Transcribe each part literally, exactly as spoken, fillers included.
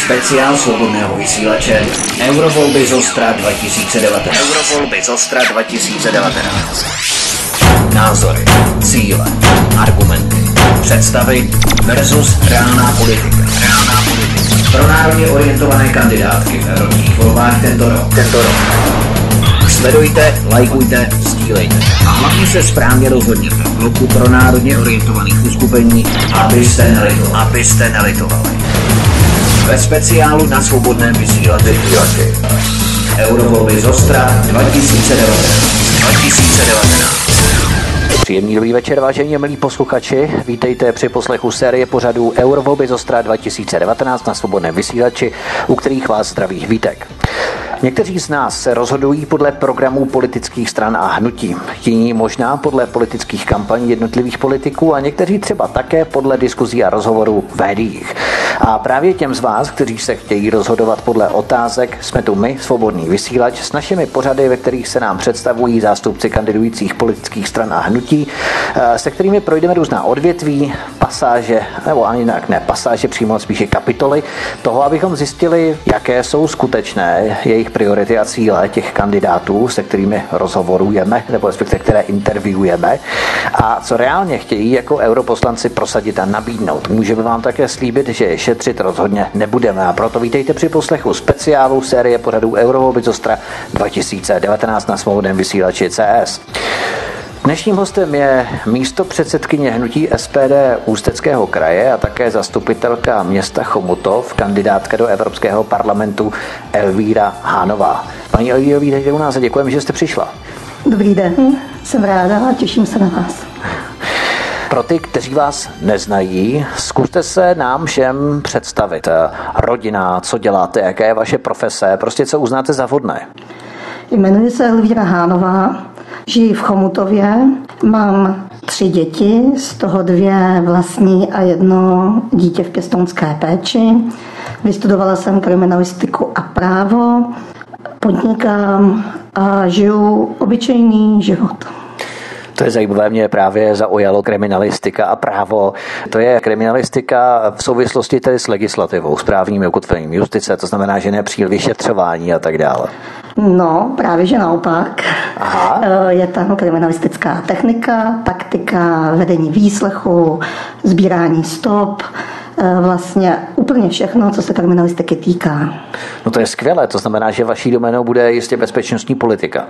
Speciál svobodného vysílače Eurovolby z Ostra dva tisíce devatenáct. Eurovolby z Ostra dva tisíce devatenáct. Názory, cíle, argumenty, představy versus reálná politika. Reálná politika. Pro národně orientované kandidátky v evropských volbách tento rok. Tento rok. Sledujte, lajkujte, sdílejte. A hlavně se správně rozhodněte v bloku pro národně orientovaných uskupení, abyste nelitovali. Abyste nelitovali. Ve speciálu na svobodném vysílači Eurovolby z Ostra dva tisíce devatenáct. dva tisíce devatenáct. Příjemný dobrý večer, vážení milí posluchači. Vítejte při poslechu série pořadů Eurovolby z Ostra dva tisíce devatenáct na svobodném vysílači, u kterých vás zdraví Vítek. Někteří z nás se rozhodují podle programů politických stran a hnutí, jiní možná podle politických kampaní jednotlivých politiků a někteří třeba také podle diskuzí a rozhovorů v médiích. A právě těm z vás, kteří se chtějí rozhodovat podle otázek, jsme tu my, svobodný vysílač, s našimi pořady, ve kterých se nám představují zástupci kandidujících politických stran a hnutí, se kterými projdeme různá odvětví, pasáže, nebo ani jinak ne pasáže, přímo spíše kapitoly toho, abychom zjistili, jaké jsou skutečné jejich priority a cíle těch kandidátů, se kterými rozhovorujeme, nebo respektive které interviewujeme, a co reálně chtějí jako europoslanci prosadit a nabídnout. Můžeme vám také slíbit, že šetřit rozhodně nebudeme, a proto vítejte při poslechu speciálu série pořadů Eurovolby z Ostra dva tisíce devatenáct na svobodném vysílači C S. Dnešním hostem je místopředsedkyně hnutí S P D Ústeckého kraje a také zastupitelka města Chomutov, kandidátka do Evropského parlamentu Elvíra Hánová. Paní Elvíro, vítejte u nás a děkujeme, že jste přišla. Dobrý den, jsem ráda a těším se na vás. Pro ty, kteří vás neznají, zkuste se nám všem představit. Rodina, co děláte, jaká je vaše profese, prostě co uznáte za vhodné. Jmenuji se Elvíra Hánová, žiji v Chomutově, mám tři děti, z toho dvě vlastní a jedno dítě v pěstounské péči. Vystudovala jsem kriminalistiku a právo, podnikám a žiju obyčejný život. To je zajímavé, mě právě zaujalo kriminalistika a právo. To je kriminalistika v souvislosti tedy s legislativou, s právním ukotvením justice, to znamená, že nepříliš vyšetřování a tak dále. No, právě že naopak. Aha. Je tam kriminalistická technika, taktika, vedení výslechu, sbírání stop, vlastně úplně všechno, co se kriminalistiky týká. No to je skvělé, to znamená, že vaší doménou bude jistě bezpečnostní politika.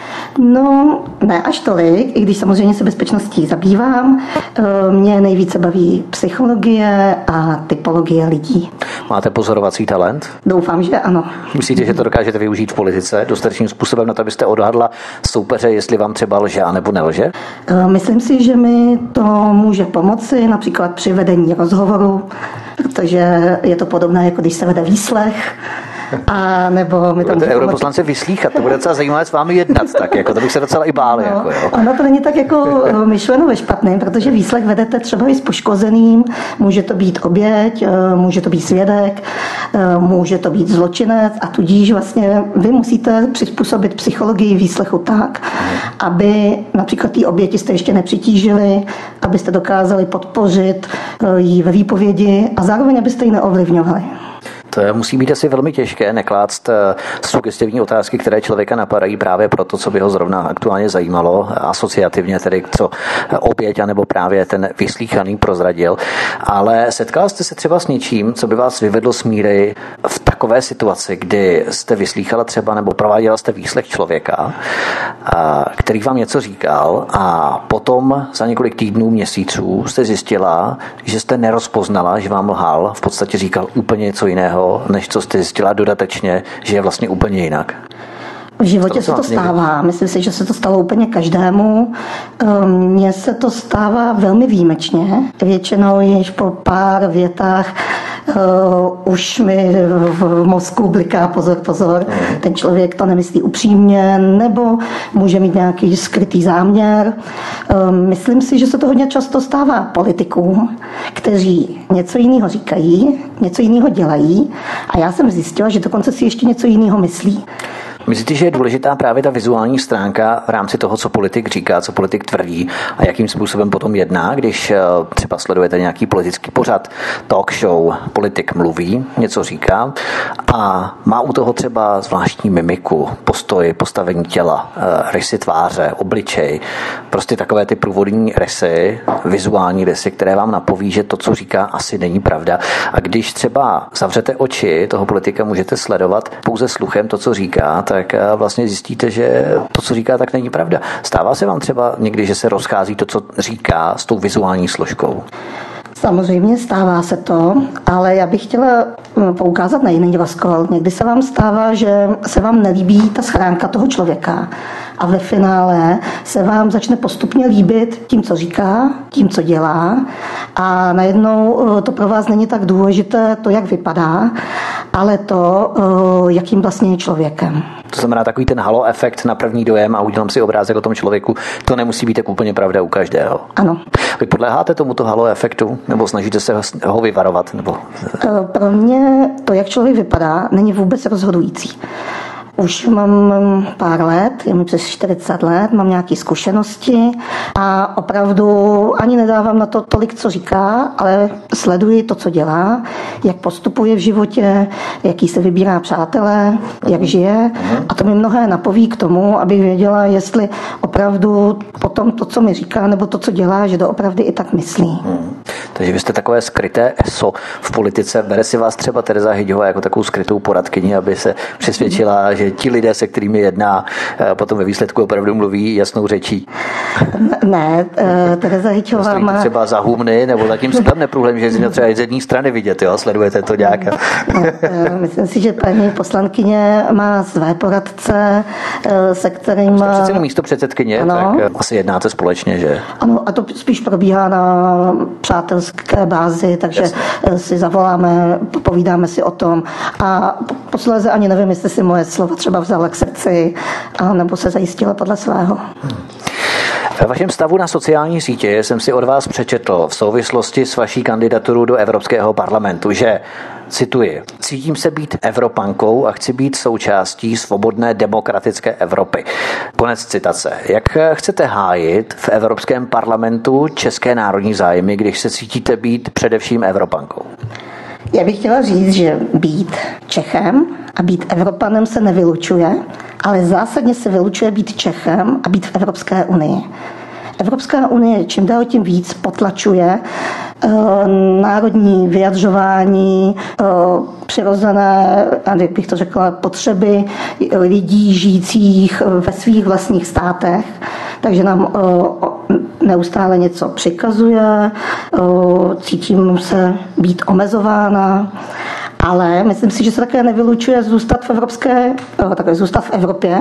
No, ne až tolik, i když samozřejmě se bezpečností zabývám. Mě nejvíce baví psychologie a typologie lidí. Máte pozorovací talent? Doufám, že ano. Myslíte, že to dokážete využít v politice dostatečným způsobem na to, abyste odhadla soupeře, jestli vám třeba lže anebo nelže? Myslím si, že mi to může pomoci například při vedení rozhovoru, protože je to podobné, jako když se vede výslech. A nebo mi to může europoslanci vyslýchat, to bude docela zajímavé s vámi jednat, tak jako to bych se docela i bál. No, jako, jo. Ono to není tak jako myšleno ve špatném, protože výslech vedete třeba i s poškozeným, může to být oběť, může to být svědek, může to být zločinec a tudíž vlastně vy musíte přizpůsobit psychologii výslechu tak, aby například té oběti jste ještě nepřitížili, abyste dokázali podpořit jí ve výpovědi a zároveň abyste ji neovlivňovali. To musí být asi velmi těžké neklást sugestivní otázky, které člověka napadají právě pro to, co by ho zrovna aktuálně zajímalo, asociativně tedy co oběť anebo právě ten vyslýchaný prozradil. Ale setkala jste se třeba s něčím, co by vás vyvedlo z míry v takové situaci, kdy jste vyslýchala třeba nebo prováděla jste výslech člověka, který vám něco říkal a potom za několik týdnů, měsíců jste zjistila, že jste nerozpoznala, že vám lhal, v podstatě říkal úplně něco jiného, než co jste zjistila dodatečně, že je vlastně úplně jinak. V životě se to stává. Myslím si, že se to stalo úplně každému. Mně se to stává velmi výjimečně. Většinou již po pár větách uh, už mi v mozku bliká pozor, pozor. Ten člověk to nemyslí upřímně, nebo může mít nějaký skrytý záměr. Um, myslím si, že se to hodně často stává politikům, kteří něco jiného říkají, něco jiného dělají a já jsem zjistila, že dokonce si ještě něco jiného myslí. Myslíte, že je důležitá právě ta vizuální stránka v rámci toho, co politik říká, co politik tvrdí a jakým způsobem potom jedná, když třeba sledujete nějaký politický pořad, talk show, politik mluví, něco říká a má u toho třeba zvláštní mimiku, postoj, postavení těla, rysy tváře, obličej, prostě takové ty průvodní rysy, vizuální rysy, které vám napoví, že to, co říká, asi není pravda. A když třeba zavřete oči toho politika, můžete sledovat pouze sluchem to, co říká, tak vlastně zjistíte, že to, co říká, tak není pravda. Stává se vám třeba někdy, že se rozchází to, co říká, s tou vizuální složkou? Samozřejmě stává se to, ale já bych chtěla poukázat na jiný rozkol. Někdy se vám stává, že se vám nelíbí ta schránka toho člověka a ve finále se vám začne postupně líbit tím, co říká, tím, co dělá a najednou to pro vás není tak důležité to, jak vypadá, ale to, jakým vlastně je člověkem. To znamená takový ten halo efekt na první dojem a udělám si obrázek o tom člověku. To nemusí být tak úplně pravda u každého. Ano. Vy podléháte tomuto halo efektu nebo snažíte se ho vyvarovat? Nebo... Pro mě to, jak člověk vypadá, není vůbec rozhodující. Už mám pár let, je mi přes čtyřicet let, mám nějaké zkušenosti a opravdu ani nedávám na to tolik, co říká, ale sleduji to, co dělá, jak postupuje v životě, jaký se vybírá přátelé, jak žije a to mi mnohé napoví k tomu, abych věděla, jestli opravdu potom to, co mi říká, nebo to, co dělá, že doopravdy i tak myslí. Hmm. Takže vy jste takové skryté eso v politice. Bere si vás třeba Tereza Hyďhová jako takovou skrytou poradkyni, aby se přesvědčila, že ti lidé, se kterými jedná, potom ve výsledku opravdu mluví jasnou řečí. Ne, Tereza Hyďhová má... třeba za humny, nebo zatím si tam neprůhlem, že je třeba z jedné strany vidět, jo? Sledujete to nějak. Myslím si, že paní poslankyně má své poradce, se kterým... Jste přece místo předsedkyně, ano. Tak asi jednáte společně, že? Ano, a to spíš probíhá na přátelské bázi, takže Jasně. si zavoláme, povídáme si o tom a posléze ani nevím, jestli si moje slova třeba vzala k srdci, a nebo se zajistila podle svého. Hmm. Ve vašem stavu na sociální sítě jsem si od vás přečetl v souvislosti s vaší kandidaturou do Evropského parlamentu, že, cituji, cítím se být Evropankou a chci být součástí svobodné demokratické Evropy. Konec citace. Jak chcete hájit v Evropském parlamentu české národní zájmy, když se cítíte být především Evropankou? Já bych chtěla říct, že být Čechem a být Evropanem se nevylučuje, ale zásadně se vylučuje být Čechem a být v Evropské unii. Evropská unie čím dál tím víc potlačuje uh, národní vyjadřování, uh, přirozené, jak bych to řekla, potřeby lidí žijících ve svých vlastních státech. Takže nám uh, neustále něco přikazuje, uh, cítím se být omezována. Ale myslím si, že se také nevylučuje zůstat v Evropské, také zůstat v Evropě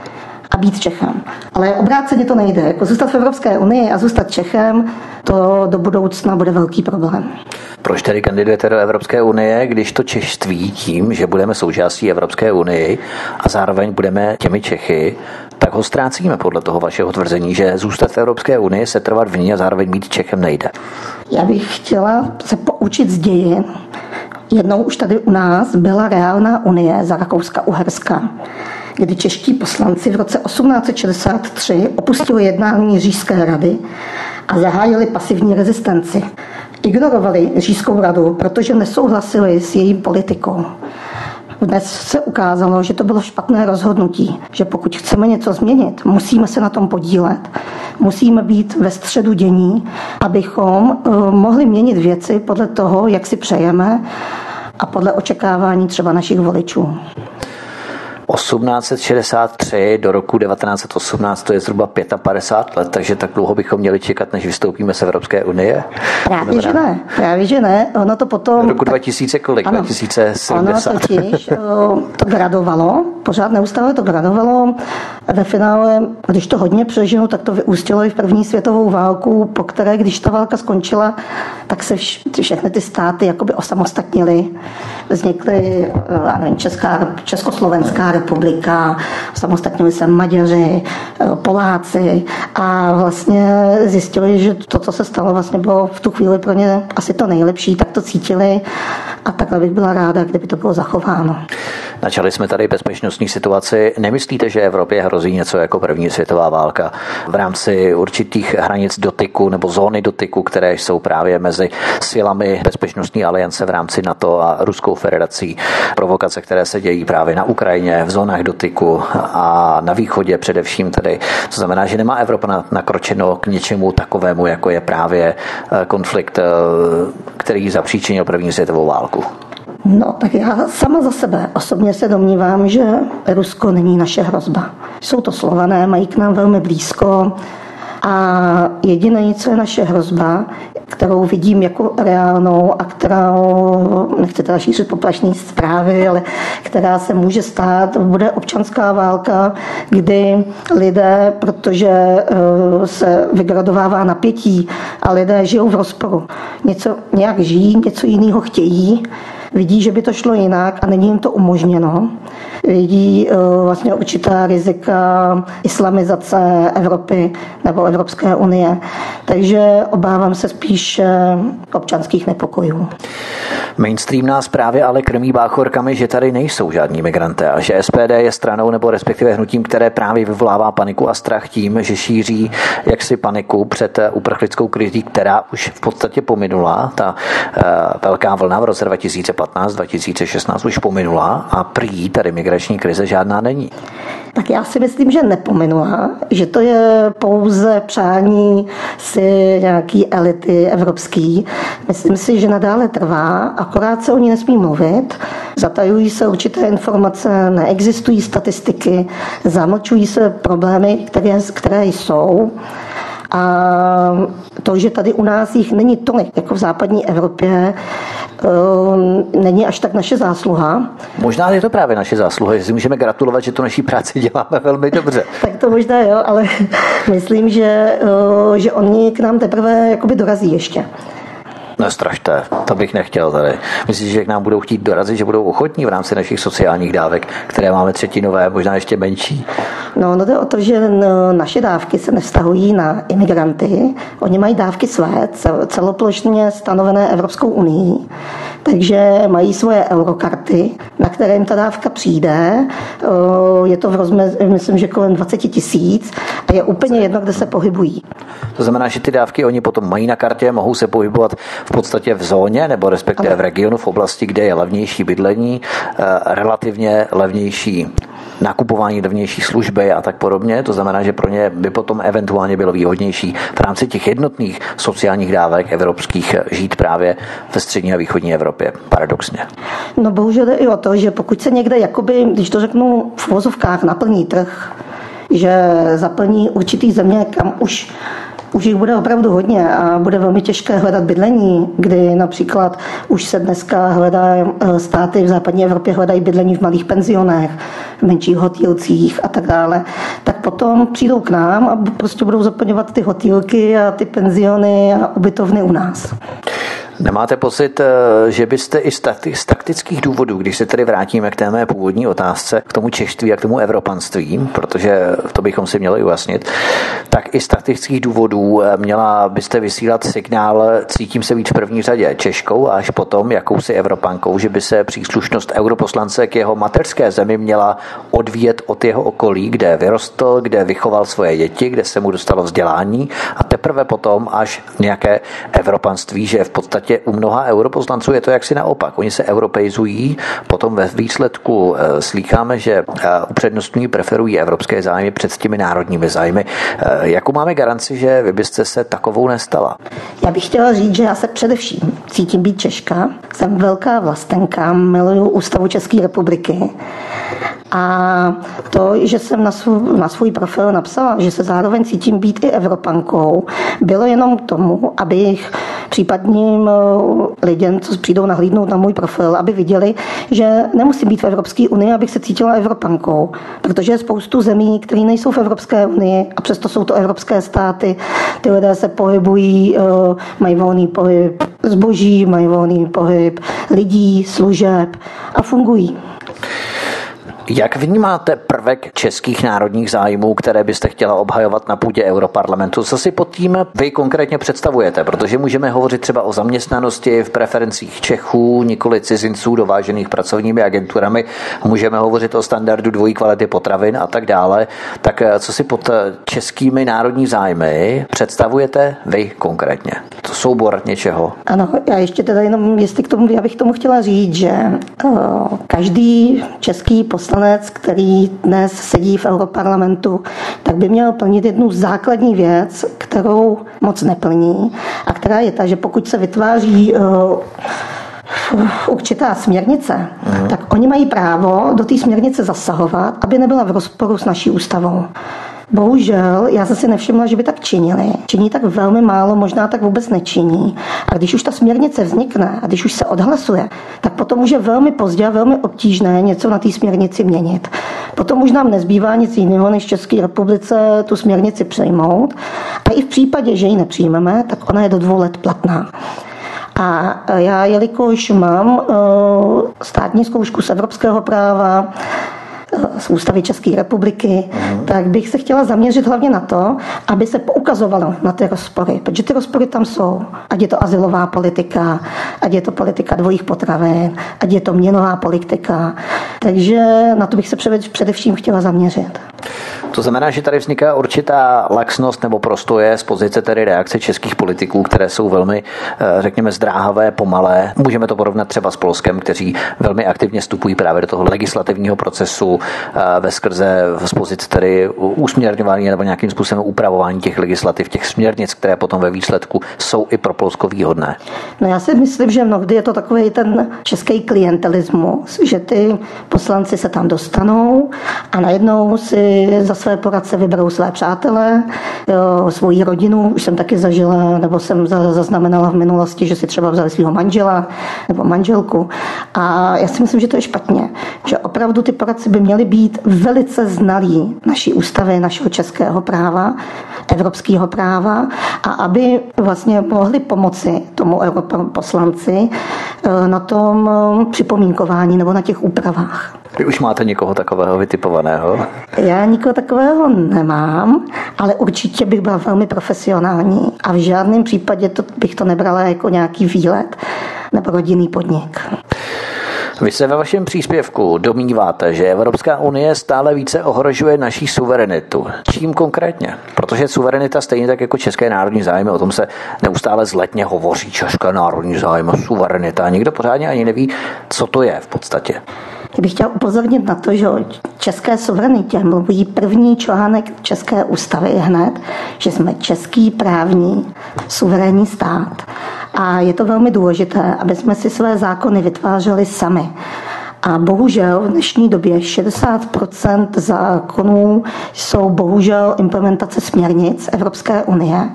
a být Čechem. Ale obráceně to nejde. Jako zůstat v Evropské unii a zůstat Čechem, to do budoucna bude velký problém. Proč tedy kandidujete do Evropské unie, když to češtví tím, že budeme součástí Evropské unie a zároveň budeme těmi Čechy, tak ho ztrácíme podle toho vašeho tvrzení, že zůstat v Evropské unii, se trvat v ní a zároveň být Čechem nejde. Já bych chtěla se poučit z dějin. Jednou už tady u nás byla reálná unie za Rakouska-Uherska, kdy čeští poslanci v roce osmnáct set šedesát tři opustili jednání Říšské rady a zahájili pasivní rezistenci. Ignorovali Říšskou radu, protože nesouhlasili s její politikou. Dnes se ukázalo, že to bylo špatné rozhodnutí, že pokud chceme něco změnit, musíme se na tom podílet. Musíme být ve středu dění, abychom mohli měnit věci podle toho, jak si přejeme a podle očekávání třeba našich voličů. osmnáct set šedesát tři do roku devatenáct set osmnáct, to je zhruba padesát pět let, takže tak dlouho bychom měli čekat, než vystoupíme z Evropské unie? Právě, že ne. Právě, že ne. Ono to potom... Roku dva tisíce kolik? Ano, dva tisíce sedmdesát. Ono totiž to gradovalo, pořád neustále to gradovalo. Ve finále, když to hodně přežinu, tak to vyústilo i v první světovou válku, po které, když ta válka skončila, tak se vš- všechny ty státy jakoby osamostatnily. Vznikly Česká, Československá republika, samostatnili se Maďaři, Poláci a vlastně zjistili, že to, co se stalo, vlastně bylo v tu chvíli pro ně asi to nejlepší, tak to cítili a takhle bych byla ráda, kdyby to bylo zachováno. Načali jsme tady bezpečnostní situaci. Nemyslíte, že Evropě hrozí něco jako první světová válka v rámci určitých hranic dotyku nebo zóny dotyku, které jsou právě mezi silami bezpečnostní aliance v rámci NATO a Ruskou federací? Provokace, které se dějí právě na Ukrajině, v zónách dotyku a na východě především tedy. To znamená, že nemá Evropa nakročeno k něčemu takovému, jako je právě konflikt, který zapříčinil první světovou válku. No, tak já sama za sebe osobně se domnívám, že Rusko není naše hrozba. Jsou to Slované, mají k nám velmi blízko a jediné, co je naše hrozba, kterou vidím jako reálnou a kterou, nechci teda šířit poplašné zprávy, ale která se může stát, bude občanská válka, kdy lidé, protože se vygradovává napětí a lidé žijou v rozporu. Něco nějak žijí, něco jiného chtějí, vidí, že by to šlo jinak a není jim to umožněno. Vidí uh, vlastně určitá rizika islamizace Evropy nebo Evropské unie. Takže obávám se spíš občanských nepokojů. Mainstream nás právě ale krmí báchorkami, že tady nejsou žádní migranté a že S P D je stranou nebo respektive hnutím, které právě vyvolává paniku a strach tím, že šíří jaksi paniku před uprchlickou krizí, která už v podstatě pominula. Ta uh, velká vlna v roce dva tisíce patnáct dva tisíce šestnáct už pominula a prý tady migrační krize žádná není. Tak já si myslím, že nepominula, že to je pouze přání si nějaký elity evropský. Myslím si, že nadále trvá, akorát se o ní nesmí mluvit. Zatajují se určité informace, neexistují statistiky, zamlčují se problémy, které, které jsou. A to, že tady u nás jich není tolik, jako v západní Evropě, není až tak naše zásluha. Možná je to právě naše zásluha, že si můžeme gratulovat, že tu naší práci děláme velmi dobře. Tak to možná jo, ale myslím, že, že oni k nám teprve jakoby dorazí ještě. Nestrašte, to bych nechtěl tady. Myslím, že k nám budou chtít dorazit, že budou ochotní v rámci našich sociálních dávek, které máme třetinové, možná ještě menší. No, no jde o to, že naše dávky se nevztahují na imigranty. Oni mají dávky své, celoplošně stanovené Evropskou unii. Takže mají svoje eurokarty, na které jim ta dávka přijde. Je to v rozmezí, myslím, že kolem dvacet tisíc a je úplně jedno, kde se pohybují. To znamená, že ty dávky oni potom mají na kartě, mohou se pohybovat v podstatě v zóně nebo respektive v regionu, v oblasti, kde je levnější bydlení, relativně levnější nakupování, levnější služby a tak podobně. To znamená, že pro ně by potom eventuálně bylo výhodnější v rámci těch jednotných sociálních dávek evropských žít právě ve střední a východní Evropě. Paradoxně. No bohužel jde i o to, že pokud se někde, jakoby, když to řeknu v vozovkách, naplní trh, že zaplní určitý země, kam už Už jich bude opravdu hodně a bude velmi těžké hledat bydlení, kdy například už se dneska hledá, státy v západní Evropě hledají bydlení v malých penzionech, v menších hotýlcích a tak dále. Tak potom přijdou k nám a prostě budou zaplňovat ty hotýlky a ty penziony a ubytovny u nás. Nemáte pocit, že byste i z taktických důvodů, když se tedy vrátíme k té mé původní otázce, k tomu češství a k tomu evropanství, protože to bychom si měli ujasnit, tak i z taktických důvodů měla byste vysílat signál cítím se být v první řadě Češkou a až potom jakousi Evropankou, že by se příslušnost europoslance k jeho mateřské zemi měla odvíjet od jeho okolí, kde vyrostl, kde vychoval svoje děti, kde se mu dostalo vzdělání a teprve potom až nějaké evropanství, že v podstatě u mnoha europoslanců je to jaksi naopak. Oni se europeizují, potom ve výsledku e, slýcháme, že e, upřednostňují, preferují evropské zájmy před těmi národními zájmy. E, jakou máme garanci, že vy byste se takovou nestala? Já bych chtěla říct, že já se především cítím být Češka. Jsem velká vlastenka, miluju Ústavu České republiky. A to, že jsem na svůj, na svůj profil napsala, že se zároveň cítím být i Evropankou, bylo jenom tomu, abych případným lidem, co přijdou nahlídnout na můj profil, aby viděli, že nemusím být v Evropské unii, abych se cítila Evropankou. Protože je spoustu zemí, které nejsou v Evropské unii a přesto jsou to evropské státy. Ty lidé se pohybují, mají volný pohyb zboží, mají volný pohyb lidí, služeb a fungují. Jak vnímáte prvek českých národních zájmů, které byste chtěla obhajovat na půdě Europarlamentu? Co si pod tím vy konkrétně představujete? Protože můžeme hovořit třeba o zaměstnanosti v preferencích Čechů, nikoli cizinců dovážených pracovními agenturami. Můžeme hovořit o standardu dvojí kvality potravin a tak dále. Tak co si pod českými národní zájmy představujete vy konkrétně? To soubor něčeho. Ano, já ještě teda jenom, jestli k tomu, já bych tomu chtěla říct, že uh, každý český poslanec, který dnes sedí v Europarlamentu, tak by měl plnit jednu základní věc, kterou moc neplní a která je ta, že pokud se vytváří uh, určitá směrnice, mm. tak oni mají právo do té směrnice zasahovat, aby nebyla v rozporu s naší ústavou. Bohužel, já jsem si nevšimla, že by tak činili. Činí tak velmi málo, možná tak vůbec nečiní. A když už ta směrnice vznikne a když už se odhlasuje, tak potom už je velmi pozdě a velmi obtížné něco na té směrnici měnit. Potom už nám nezbývá nic jiného, než České republice tu směrnici přejmout. A i v případě, že ji nepřijmeme, tak ona je do dvou let platná. A já, jelikož mám uh, státní zkoušku z evropského práva, z ústavy České republiky, mm. tak bych se chtěla zaměřit hlavně na to, aby se poukazovalo na ty rozpory, protože ty rozpory tam jsou. Ať je to azylová politika, ať je to politika dvojích potravin, ať je to měnová politika. Takže na to bych se především chtěla zaměřit. To znamená, že tady vzniká určitá laxnost nebo prostoje z pozice tedy reakce českých politiků, které jsou velmi, řekněme, zdráhavé, pomalé. Můžeme to porovnat třeba s Polskem, kteří velmi aktivně vstupují právě do toho legislativního procesu ve skrze z pozice tedy usměrňování nebo nějakým způsobem upravování těch legislativ, těch směrnic, které potom ve výsledku jsou i pro Polsko výhodné. No já si myslím, že mnohdy je to takový ten český klientelismus, že ty poslanci se tam dostanou a najednou si za své poradce vyberou své přátele, jo, svoji rodinu, už jsem taky zažila, nebo jsem zaznamenala v minulosti, že si třeba vzali svého manžela nebo manželku. A já si myslím, že to je špatně, že opravdu ty poradci by měli být velice znalí naší ústavy, našeho českého práva, evropského práva a aby vlastně mohli pomoci tomu europoslanci na tom připomínkování nebo na těch úpravách. Vy už máte někoho takového vytipovaného? Já nikoho takového nemám, ale určitě bych byla velmi profesionální a v žádném případě to, bych to nebrala jako nějaký výlet nebo rodinný podnik. Vy se ve vašem příspěvku domníváte, že Evropská unie stále více ohrožuje naší suverenitu. Čím konkrétně? Protože suverenita stejně tak jako české národní zájmy, o tom se neustále zletně hovoří, české národní zájmy, suverenita. A nikdo pořádně ani neví, co to je v podstatě. Já bych chtěla upozornit na to, že o české suverenitě mluví první článek České ústavy hned, že jsme český právní suverénní stát. A je to velmi důležité, aby jsme si své zákony vytvářeli sami. A bohužel v dnešní době šedesát procent zákonů jsou bohužel implementace směrnic Evropské unie,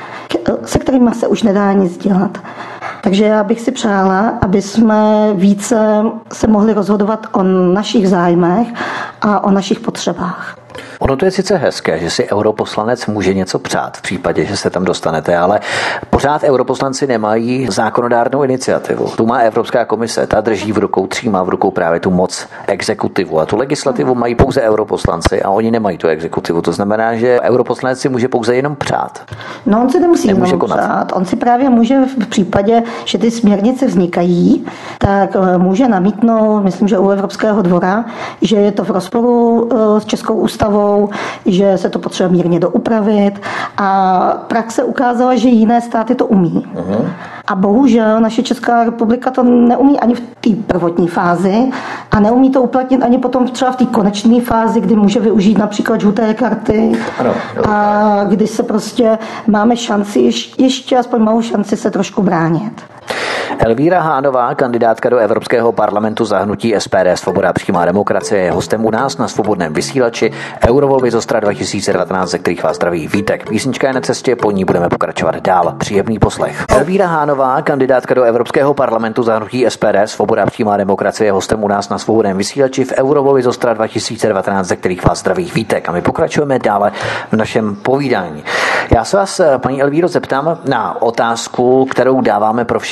se kterými se už nedá nic dělat. Takže já bych si přála, aby jsme více se mohli rozhodovat o našich zájmech a o našich potřebách. Ono to je sice hezké, že si europoslanec může něco přát v případě, že se tam dostanete, ale pořád europoslanci nemají zákonodárnou iniciativu. Tu má Evropská komise, ta drží v rukou, třímá v rukou právě tu moc exekutivu a tu legislativu mají pouze europoslanci a oni nemají tu exekutivu. To znamená, že europoslanec si může pouze jenom přát. No on si nemusí jenom přát, on si právě může v případě, že ty směrnice vznikají, tak může namítnout, myslím, že u Evropského dvora, že je to v rozporu s Českou ústavou, že se to potřebuje mírně doupravit a praxe ukázala, že jiné státy to umí. Uh-huh. A bohužel naše Česká republika to neumí ani v té prvotní fázi a neumí to uplatnit ani potom třeba v té konečné fázi, kdy může využít například žluté karty ano, a kdy se prostě máme šanci, ještě, ještě aspoň malou šanci se trošku bránit. Elvíra Hánová, kandidátka do Evropského parlamentu za hnutí S P D Svoboda a přímá demokracie, je hostem u nás na Svobodném vysílači. Eurovolby z Ostra dva tisíce devatenáct, ze kterých vás zdraví Vítek. Písnička je na cestě, po ní budeme pokračovat dál. Příjemný poslech. Elvíra Hánová, kandidátka do Evropského parlamentu za hnutí S P D Svoboda a přímá demokracie, je hostem u nás na Svobodném vysílači v Eurovolby z Ostra dva tisíce devatenáct, ze kterých vás zdraví Vítek. A my pokračujeme dále v našem povídání. Já se vás, paní Elvíro, zeptám na otázku, kterou dáváme pro všechny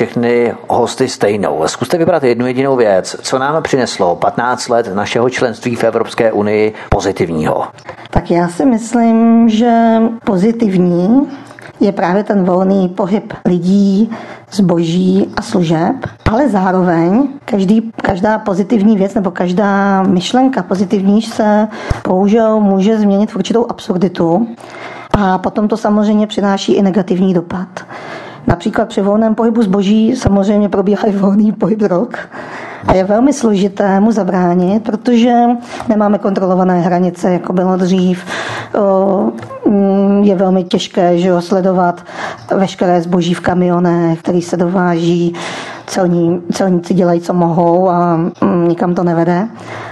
měli hosty stejnou. Zkuste vybrat jednu jedinou věc, co nám přineslo patnáct let našeho členství v Evropské unii pozitivního. Tak já si myslím, že pozitivní je právě ten volný pohyb lidí, zboží a služeb, ale zároveň každý, každá pozitivní věc nebo každá myšlenka pozitivní se bohužel může změnit v určitou absurditu a potom to samozřejmě přináší i negativní dopad. Například při volném pohybu zboží samozřejmě probíhá i volný pohyb drog. A je velmi složité mu zabránit, protože nemáme kontrolované hranice, jako bylo dřív. Je velmi těžké, že jo, sledovat veškeré zboží v kamionech, který se dováží. Celní, celníci dělají, co mohou a nikam to nevede.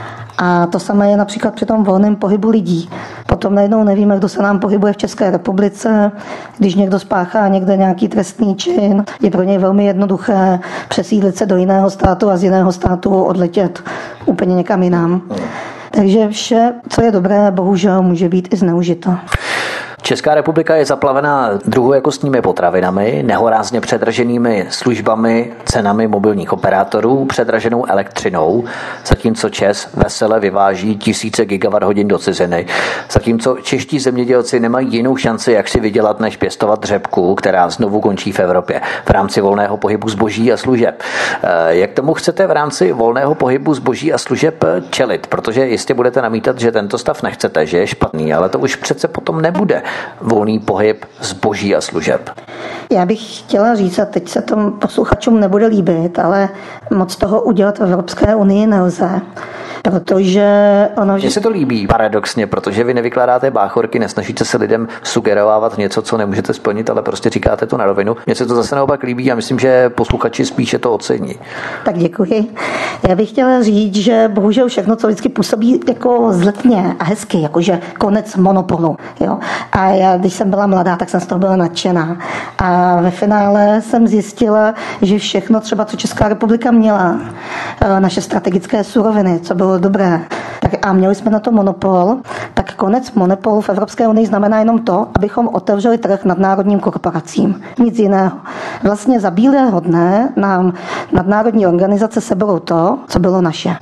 A to samé je například při tom volném pohybu lidí. Potom najednou nevíme, kdo se nám pohybuje v České republice. Když někdo spáchá někde nějaký trestný čin, je pro něj velmi jednoduché přesídlit se do jiného státu a z jiného státu odletět úplně někam jinam. Takže vše, co je dobré, bohužel může být i zneužito. Česká republika je zaplavená druhojakostními potravinami, nehorázně předraženými službami, cenami mobilních operátorů, předraženou elektřinou, zatímco ČEZ vesele vyváží tisíce gigawatt hodin do ciziny, zatímco čeští zemědělci nemají jinou šanci, jak si vydělat, než pěstovat řepku, která znovu končí v Evropě v rámci volného pohybu zboží a služeb. Jak tomu chcete v rámci volného pohybu zboží a služeb čelit? Protože jistě budete namítat, že tento stav nechcete, že je špatný, ale to už přece potom nebude volný pohyb zboží a služeb. Já bych chtěla říct, a teď se tomu posluchačům nebude líbit, ale moc toho udělat v Evropské unii nelze. Protože ono... Mně se to líbí paradoxně, protože vy nevykládáte báchorky, nesnažíte se lidem sugerovávat něco, co nemůžete splnit, ale prostě říkáte to na rovinu. Mně se to zase naopak líbí a myslím, že posluchači spíše to ocení. Tak děkuji. Já bych chtěla říct, že bohužel všechno, co vždycky působí jako zletně a hezky, jakože konec monopolu. Jo? A já, když jsem byla mladá, tak jsem z toho byla nadšená. A ve finále jsem zjistila, že všechno třeba, co Česká republika měla, naše strategické suroviny, co bylo dobré, tak a měli jsme na to monopol, tak konec monopolu v Evropské unii znamená jenom to, abychom otevřeli trh nadnárodním korporacím. Nic jiného. Vlastně za bílého dne nám nadnárodní organizace seberou to, co bylo naše.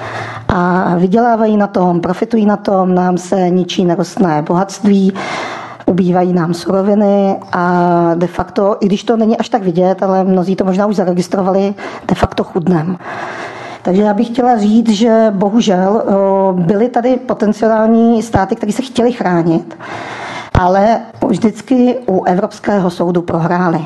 A vydělávají na tom, profitují na tom, nám se ničí nerostné bohatství, ubývají nám suroviny a de facto, i když to není až tak vidět, ale mnozí to možná už zaregistrovali, de facto chudnem. Takže já bych chtěla říct, že bohužel byly tady potenciální státy, které se chtěly chránit, ale vždycky u Evropského soudu prohrály.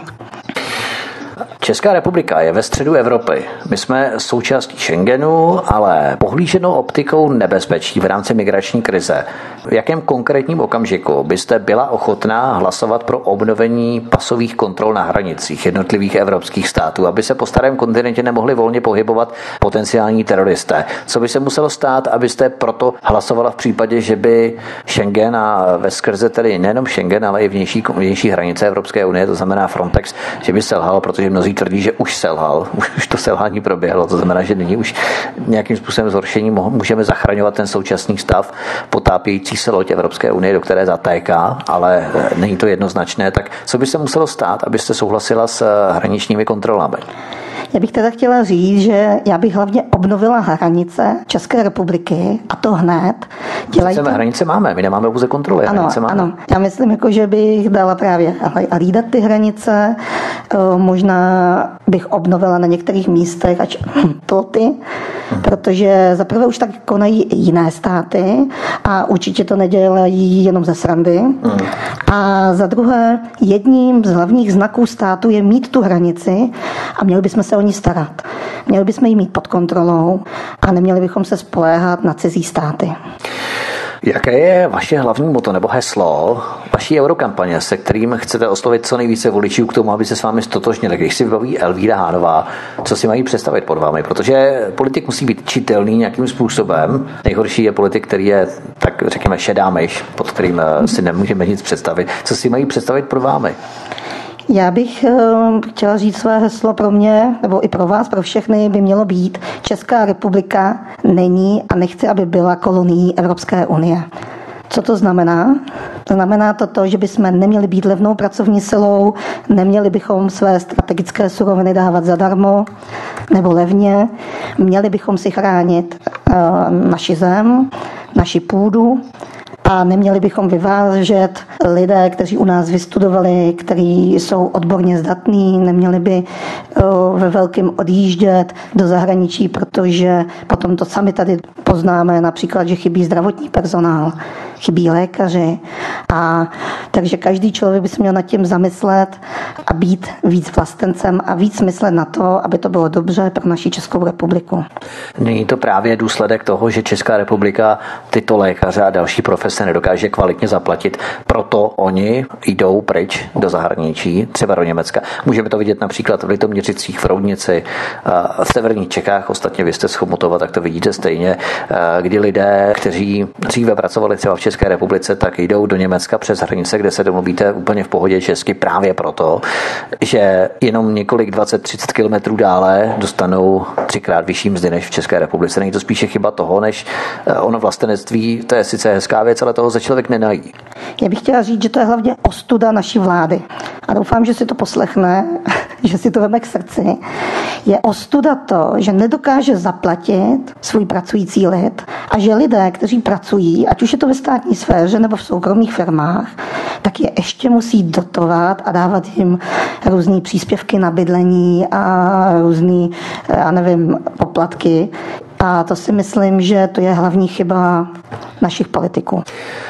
Česká republika je ve středu Evropy. My jsme součástí Schengenu, ale pohlíženou optikou nebezpečí v rámci migrační krize. V jakém konkrétním okamžiku byste byla ochotná hlasovat pro obnovení pasových kontrol na hranicích jednotlivých evropských států, aby se po starém kontinentě nemohli volně pohybovat potenciální teroristé? Co by se muselo stát, abyste proto hlasovala v případě, že by Schengen a veskrze tedy nejenom Schengen, ale i vnější, vnější hranice Evropské unie, to znamená Frontex, že by selhal, protože mnozí tvrdí, že už selhal, už to selhání proběhlo, to znamená, že nyní už nějakým způsobem zhoršení můžeme zachraňovat ten současný stav, potápějící se loď Evropské unie, do které zatéká, ale není to jednoznačné, tak co by se muselo stát, abyste souhlasila s hraničními kontrolami? Já bych teda chtěla říct, že já bych hlavně obnovila hranice České republiky a to hned. Dělají to... Hranice máme, my nemáme pouze kontroly. Ano, hranice máme. Ano, já myslím, jako, že bych dala právě a hlídat ty hranice, možná bych obnovila na některých místech ať ploty, hmm. protože zaprvé už tak konají jiné státy a určitě to nedělají jenom ze srandy. Hmm. A za druhé, jedním z hlavních znaků státu je mít tu hranici a měli bychom se o ní starat. Měli bychom ji mít pod kontrolou a neměli bychom se spoléhat na cizí státy. Jaké je vaše hlavní motto nebo heslo vaší eurokampaně, se kterým chcete oslovit co nejvíce voličů k tomu, aby se s vámi stotožnili? Když si vybaví Elvíra Hánová, co si mají představit pod vámi? Protože politik musí být čitelný nějakým způsobem. Nejhorší je politik, který je, tak řekněme, šedá myš, pod kterým si nemůžeme nic představit. Co si mají představit pod vámi? Já bych chtěla říct své heslo pro mě, nebo i pro vás, pro všechny, by mělo být: Česká republika není a nechce, aby byla kolonií Evropské unie. Co to znamená? Znamená to to, že bychom neměli být levnou pracovní silou, neměli bychom své strategické suroviny dávat zadarmo nebo levně, měli bychom si chránit uh, naši zem, naši půdu, a neměli bychom vyvážet lidé, kteří u nás vystudovali, kteří jsou odborně zdatní, neměli by ve velkém odjíždět do zahraničí, protože potom to sami tady poznáme, například, že chybí zdravotní personál, chybí lékaři. A takže každý člověk by se měl nad tím zamyslet a být víc vlastencem a víc myslet na to, aby to bylo dobře pro naši Českou republiku. Není to právě důsledek toho, že Česká republika tyto lékaře a další profese nedokáže kvalitně zaplatit, proto oni jdou pryč do zahraničí, třeba do Německa. Můžeme to vidět například v Litoměřicích, v Roudnici, v severních Čechách, ostatně vy jste z Chomutova, tak to vidíte stejně, kdy lidé, kteří dříve pracovali třeba v České republice, tak jdou do Německa přes hranice, kde se domluvíte úplně v pohodě česky právě proto, že jenom několik dvacet třicet kilometrů dále dostanou třikrát vyšší mzdy než v České republice. Není to spíše chyba toho, než ono vlastenectví, to je sice hezká věc, ale toho se člověk nenají. Já bych chtěla říct, že to je hlavně ostuda naší vlády. A doufám, že si to poslechne, že si to veme k srdci. Je ostuda to, že nedokáže zaplatit svůj pracující lid a že lidé, kteří pracují, ať už je to ve státní sféře nebo v soukromých firmách, tak je ještě musí dotovat a dávat jim různý příspěvky na bydlení a různý, já nevím, poplatky. A to si myslím, že to je hlavní chyba našich politiků.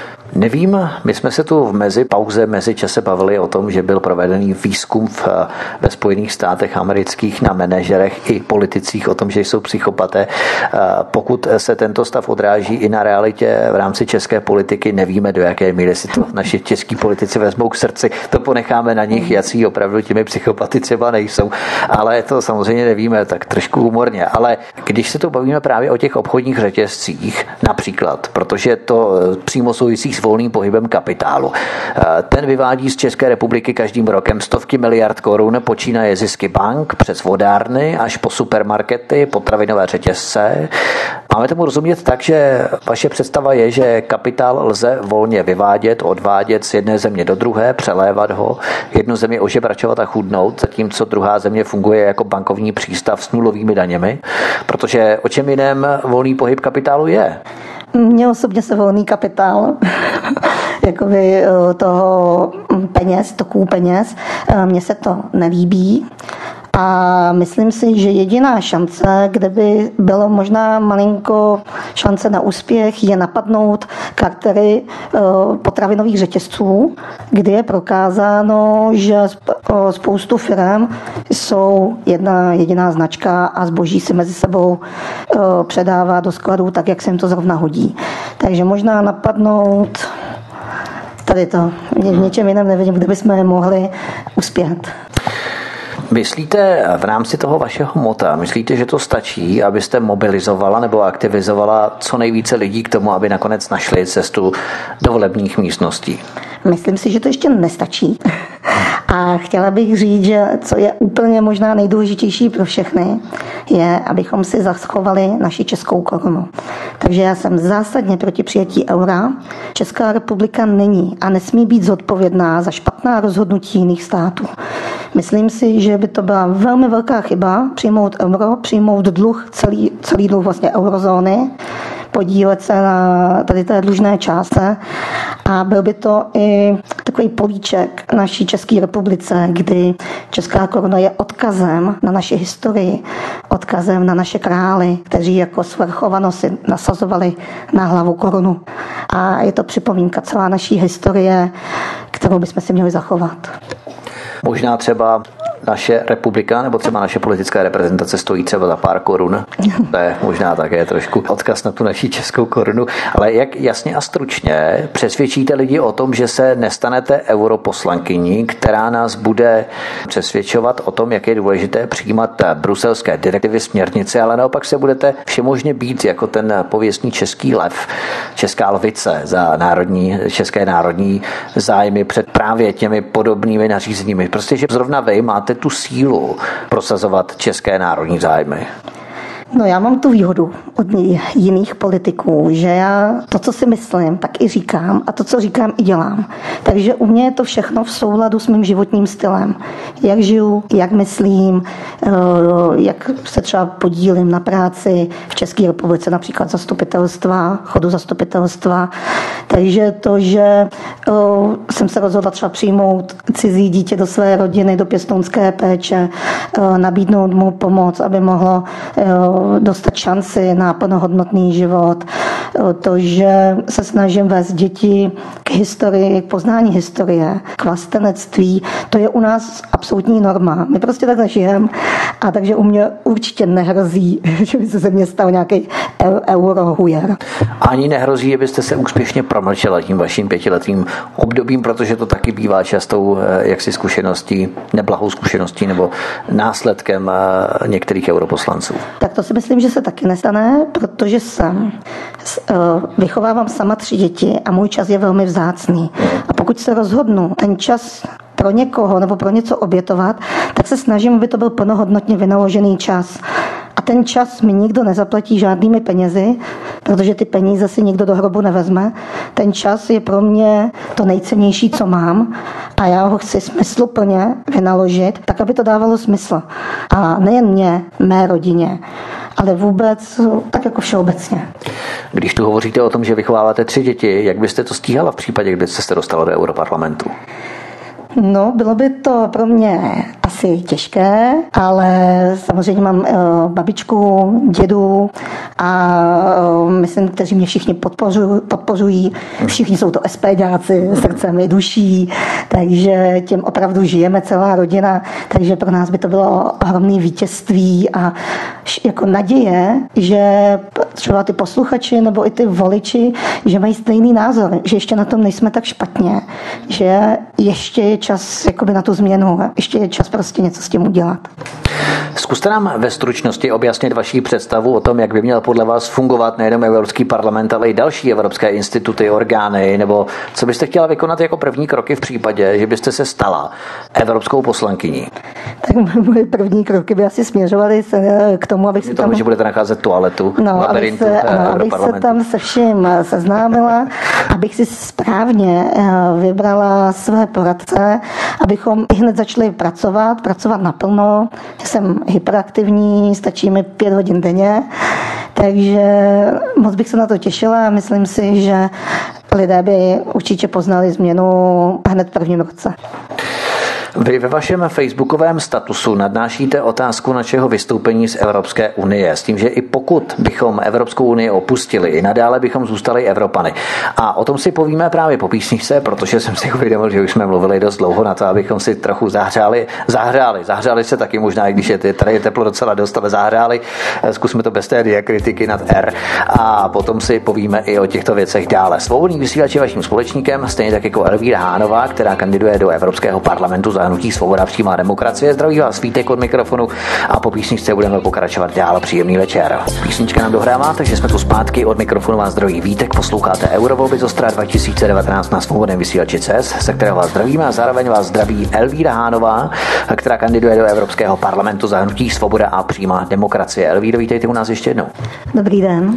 Nevím, my jsme se tu v mezi pauze, mezi čase bavili o tom, že byl provedený výzkum v, ve Spojených státech amerických na manažerech i politicích o tom, že jsou psychopaté. Pokud se tento stav odráží i na realitě v rámci české politiky, nevíme, do jaké míry si to naši český politici vezmou k srdci. To ponecháme na nich, jací opravdu těmi psychopaty třeba nejsou. Ale to samozřejmě nevíme, tak trošku humorně. Ale když se tu bavíme právě o těch obchodních řetězcích, například, protože to přímo souvisí s volným pohybem kapitálu. Ten vyvádí z České republiky každým rokem stovky miliard korun, počínaje zisky bank přes vodárny až po supermarkety, potravinové řetězce. Máme tomu rozumět tak, že vaše představa je, že kapitál lze volně vyvádět, odvádět z jedné země do druhé, přelévat ho, jednu zemi ožebračovat a chudnout, zatímco druhá země funguje jako bankovní přístav s nulovými daněmi, protože o čem jiném volný pohyb kapitálu je? Mně osobně se volný kapitál, jakoby toho peněz, toků peněz, mně se to nelíbí. A myslím si, že jediná šance, kde by bylo možná malinko šance na úspěch, je napadnout kartery potravinových řetězců, kdy je prokázáno, že spoustu firm jsou jedna jediná značka a zboží si mezi sebou předává do skladů tak, jak se jim to zrovna hodí. Takže možná napadnout tady to. V něčem jiném nevidím, kde bychom mohli uspět. Myslíte v rámci toho vašeho mota, myslíte, že to stačí, abyste mobilizovala nebo aktivizovala co nejvíce lidí k tomu, aby nakonec našli cestu do volebních místností? Myslím si, že to ještě nestačí. A chtěla bych říct, že co je úplně možná nejdůležitější pro všechny, je, abychom si zachovali naši českou korunu. Takže já jsem zásadně proti přijetí eura. Česká republika není a nesmí být zodpovědná za špatná rozhodnutí jiných států. Myslím si, že by to byla velmi velká chyba přijmout euro, přijmout dluh, celý, celý dluh vlastně eurozóny, podílet se na tady té dlužné částce a byl by to i takový políček naší České republice, kdy česká koruna je odkazem na naši historii, odkazem na naše králi, kteří jako svrchovanost si nasazovali na hlavu korunu. A je to připomínka celá naší historie, kterou bychom si měli zachovat. Možná třeba naše republika nebo třeba naše politická reprezentace stojí třeba za pár korun. To je možná také trošku odkaz na tu naši českou korunu. Ale jak jasně a stručně přesvědčíte lidi o tom, že se nestanete europoslankyní, která nás bude přesvědčovat o tom, jak je důležité přijímat bruselské direktivy, směrnice, ale naopak se budete všemožně být jako ten pověstný český lev, česká lvice za národní, české národní zájmy před právě těmi podobnými nařízeními. Prostě, že zrovna vy máte tu sílu prosazovat české národní zájmy. No já mám tu výhodu od jiných politiků, že já to, co si myslím, tak i říkám a to, co říkám, i dělám. Takže u mě je to všechno v souladu s mým životním stylem. Jak žiju, jak myslím, jak se třeba podílím na práci v České republice, například zastupitelstva, chodu zastupitelstva. Takže to, že jsem se rozhodla třeba přijmout cizí dítě do své rodiny, do pěstounské péče, nabídnout mu pomoc, aby mohlo dostat šanci na plnohodnotný život. To, že se snažím vést děti k historii, k poznání historie, k vlastenectví, to je u nás absolutní norma. My prostě takhle žijeme a takže u mě určitě nehrozí, že by se ze mě stal nějaký eurohujer. Ani nehrozí, abyste se úspěšně promlčela tím vaším pětiletým obdobím, protože to taky bývá častou jaksi zkušeností, neblahou zkušeností nebo následkem některých europoslanců. Tak to si myslím, že se taky nestane, protože jsem vychovávám sama tři děti a můj čas je velmi vzácný. A pokud se rozhodnu ten čas pro někoho nebo pro něco obětovat, tak se snažím, aby to byl plnohodnotně vynaložený čas. A ten čas mi nikdo nezaplatí žádnými penězi, protože ty peníze si nikdo do hrobu nevezme. Ten čas je pro mě to nejcennější, co mám a já ho chci smysluplně vynaložit, tak, aby to dávalo smysl. A nejen mě, mé rodině, ale vůbec tak jako všeobecně. Když tu hovoříte o tom, že vychováváte tři děti, jak byste to stíhala v případě, kdybyste se dostala do Europarlamentu? No, bylo by to pro mě asi těžké, ale samozřejmě mám uh, babičku, dědu a uh, myslím, kteří mě všichni podpořují, podpořují. Všichni jsou to SPďáci, srdcem i duší, takže tím opravdu žijeme celá rodina, takže pro nás by to bylo ohromné vítězství a jako naděje, že třeba ty posluchači nebo i ty voliči, že mají stejný názor, že ještě na tom nejsme tak špatně, že ještě je čas jakoby na tu změnu, ještě je čas prostě něco s tím udělat. Zkuste nám ve stručnosti objasnit vaši představu o tom, jak by měl podle vás fungovat nejen Evropský parlament, ale i další evropské instituty, orgány, nebo co byste chtěla vykonat jako první kroky v případě, že byste se stala evropskou poslankyní? Tak moje první kroky by asi směřovaly k tomu, abych se tam... že budete nacházet toaletu no, v labirintu abych se, ano, abych se tam se vším seznámila, abych si správně vybrala své poradce, abychom i hned začali pracovat, pracovat naplno. Jsem hyperaktivní, stačí mi pět hodin denně, takže moc bych se na to těšila a myslím si, že lidé by určitě poznali změnu hned v prvním roce. Vy ve vašem facebookovém statusu nadnášíte otázku našeho vystoupení z Evropské unie s tím, že i pokud bychom Evropskou unii opustili, i nadále bychom zůstali Evropany. A o tom si povíme právě po písničce, protože jsem si uvědomil, že už jsme mluvili dost dlouho na to, abychom si trochu zahřáli. Zahřáli, zahřáli se taky možná, i když je tady je teplo docela dost, ale zahřáli. Zkusme to bez té diakritiky nad R. A potom si povíme i o těchto věcech dále. Svobodný vysílač je vaším společníkem, stejně tak jako Elvíra Hánová, která kandiduje do Evropského parlamentu za hnutí Svoboda přímá demokracie. Zdraví vás Vítek od mikrofonu a po písničce budeme pokračovat dál. Příjemný večer. Písnička nám dohrává, takže jsme tu zpátky. Od mikrofonu vás zdraví Vítek. Posloucháte Eurovolby z Ostra dva tisíce devatenáct na Svobodném vysílači C E S, se kterého vás zdravíme a zároveň vás zdraví Elvíra Hánová, která kandiduje do Evropského parlamentu za hnutí Svoboda a přímá demokracie. Elvíro, vítejte u nás ještě jednou. Dobrý den.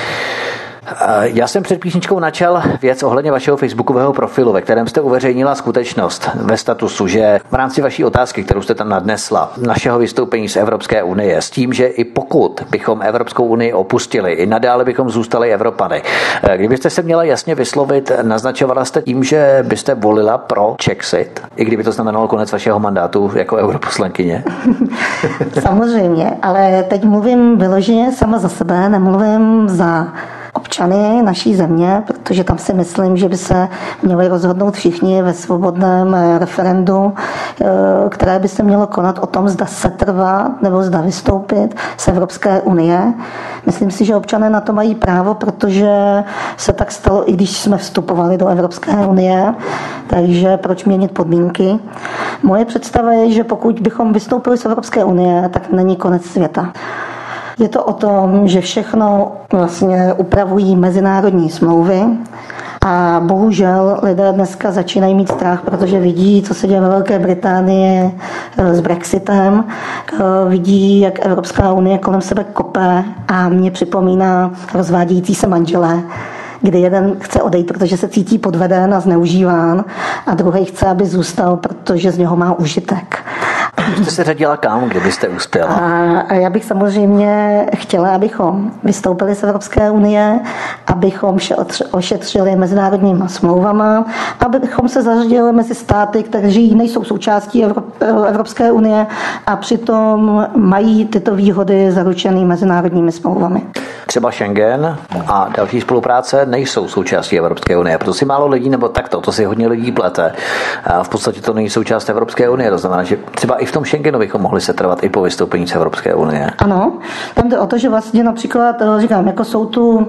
Já jsem před písničkou načal věc ohledně vašeho facebookového profilu, ve kterém jste uveřejnila skutečnost ve statusu, že v rámci vaší otázky, kterou jste tam nadnesla, našeho vystoupení z Evropské unie, s tím, že i pokud bychom Evropskou unii opustili, i nadále bychom zůstali Evropany. Kdybyste se měla jasně vyslovit, naznačovala jste tím, že byste volila pro Czexit, i kdyby to znamenalo konec vašeho mandátu jako europoslankyně? Samozřejmě, ale teď mluvím vyloženě sama za sebe, nemluvím za občany naší země, protože tam si myslím, že by se měli rozhodnout všichni ve svobodném referendu, které by se mělo konat o tom, zda setrvat nebo zda vystoupit z Evropské unie. Myslím si, že občané na to mají právo, protože se tak stalo, i když jsme vstupovali do Evropské unie, takže proč měnit podmínky? Moje představa je, že pokud bychom vystoupili z Evropské unie, tak není konec světa. Je to o tom, že všechno vlastně upravují mezinárodní smlouvy A bohužel lidé dneska začínají mít strach, protože vidí, co se děje ve Velké Británii s Brexitem, vidí, jak Evropská unie kolem sebe kope a mě připomíná rozvádějící se manželé, kdy jeden chce odejít, protože se cítí podveden a zneužíván, a druhý chce, aby zůstal, protože z něho má užitek. Jste se řadila kam, kdybyste uspěla? A já bych samozřejmě chtěla, abychom vystoupili z Evropské unie, abychom se ošetřili mezinárodníma smlouvama, abychom se zařadili mezi státy, které nejsou součástí Evropské unie a přitom mají tyto výhody zaručené mezinárodními smlouvami. Třeba Schengen a další spolupráce nejsou součástí Evropské unie. Proto si málo lidí, nebo takto, to si hodně lidí plete. A v podstatě to není součást Evropské unie. To znamená, že třeba i v tom Schengenu bychom mohli setrvat i po vystoupení z Evropské unie. Ano, tam jde o to, že vlastně například, říkám, jako jsou tu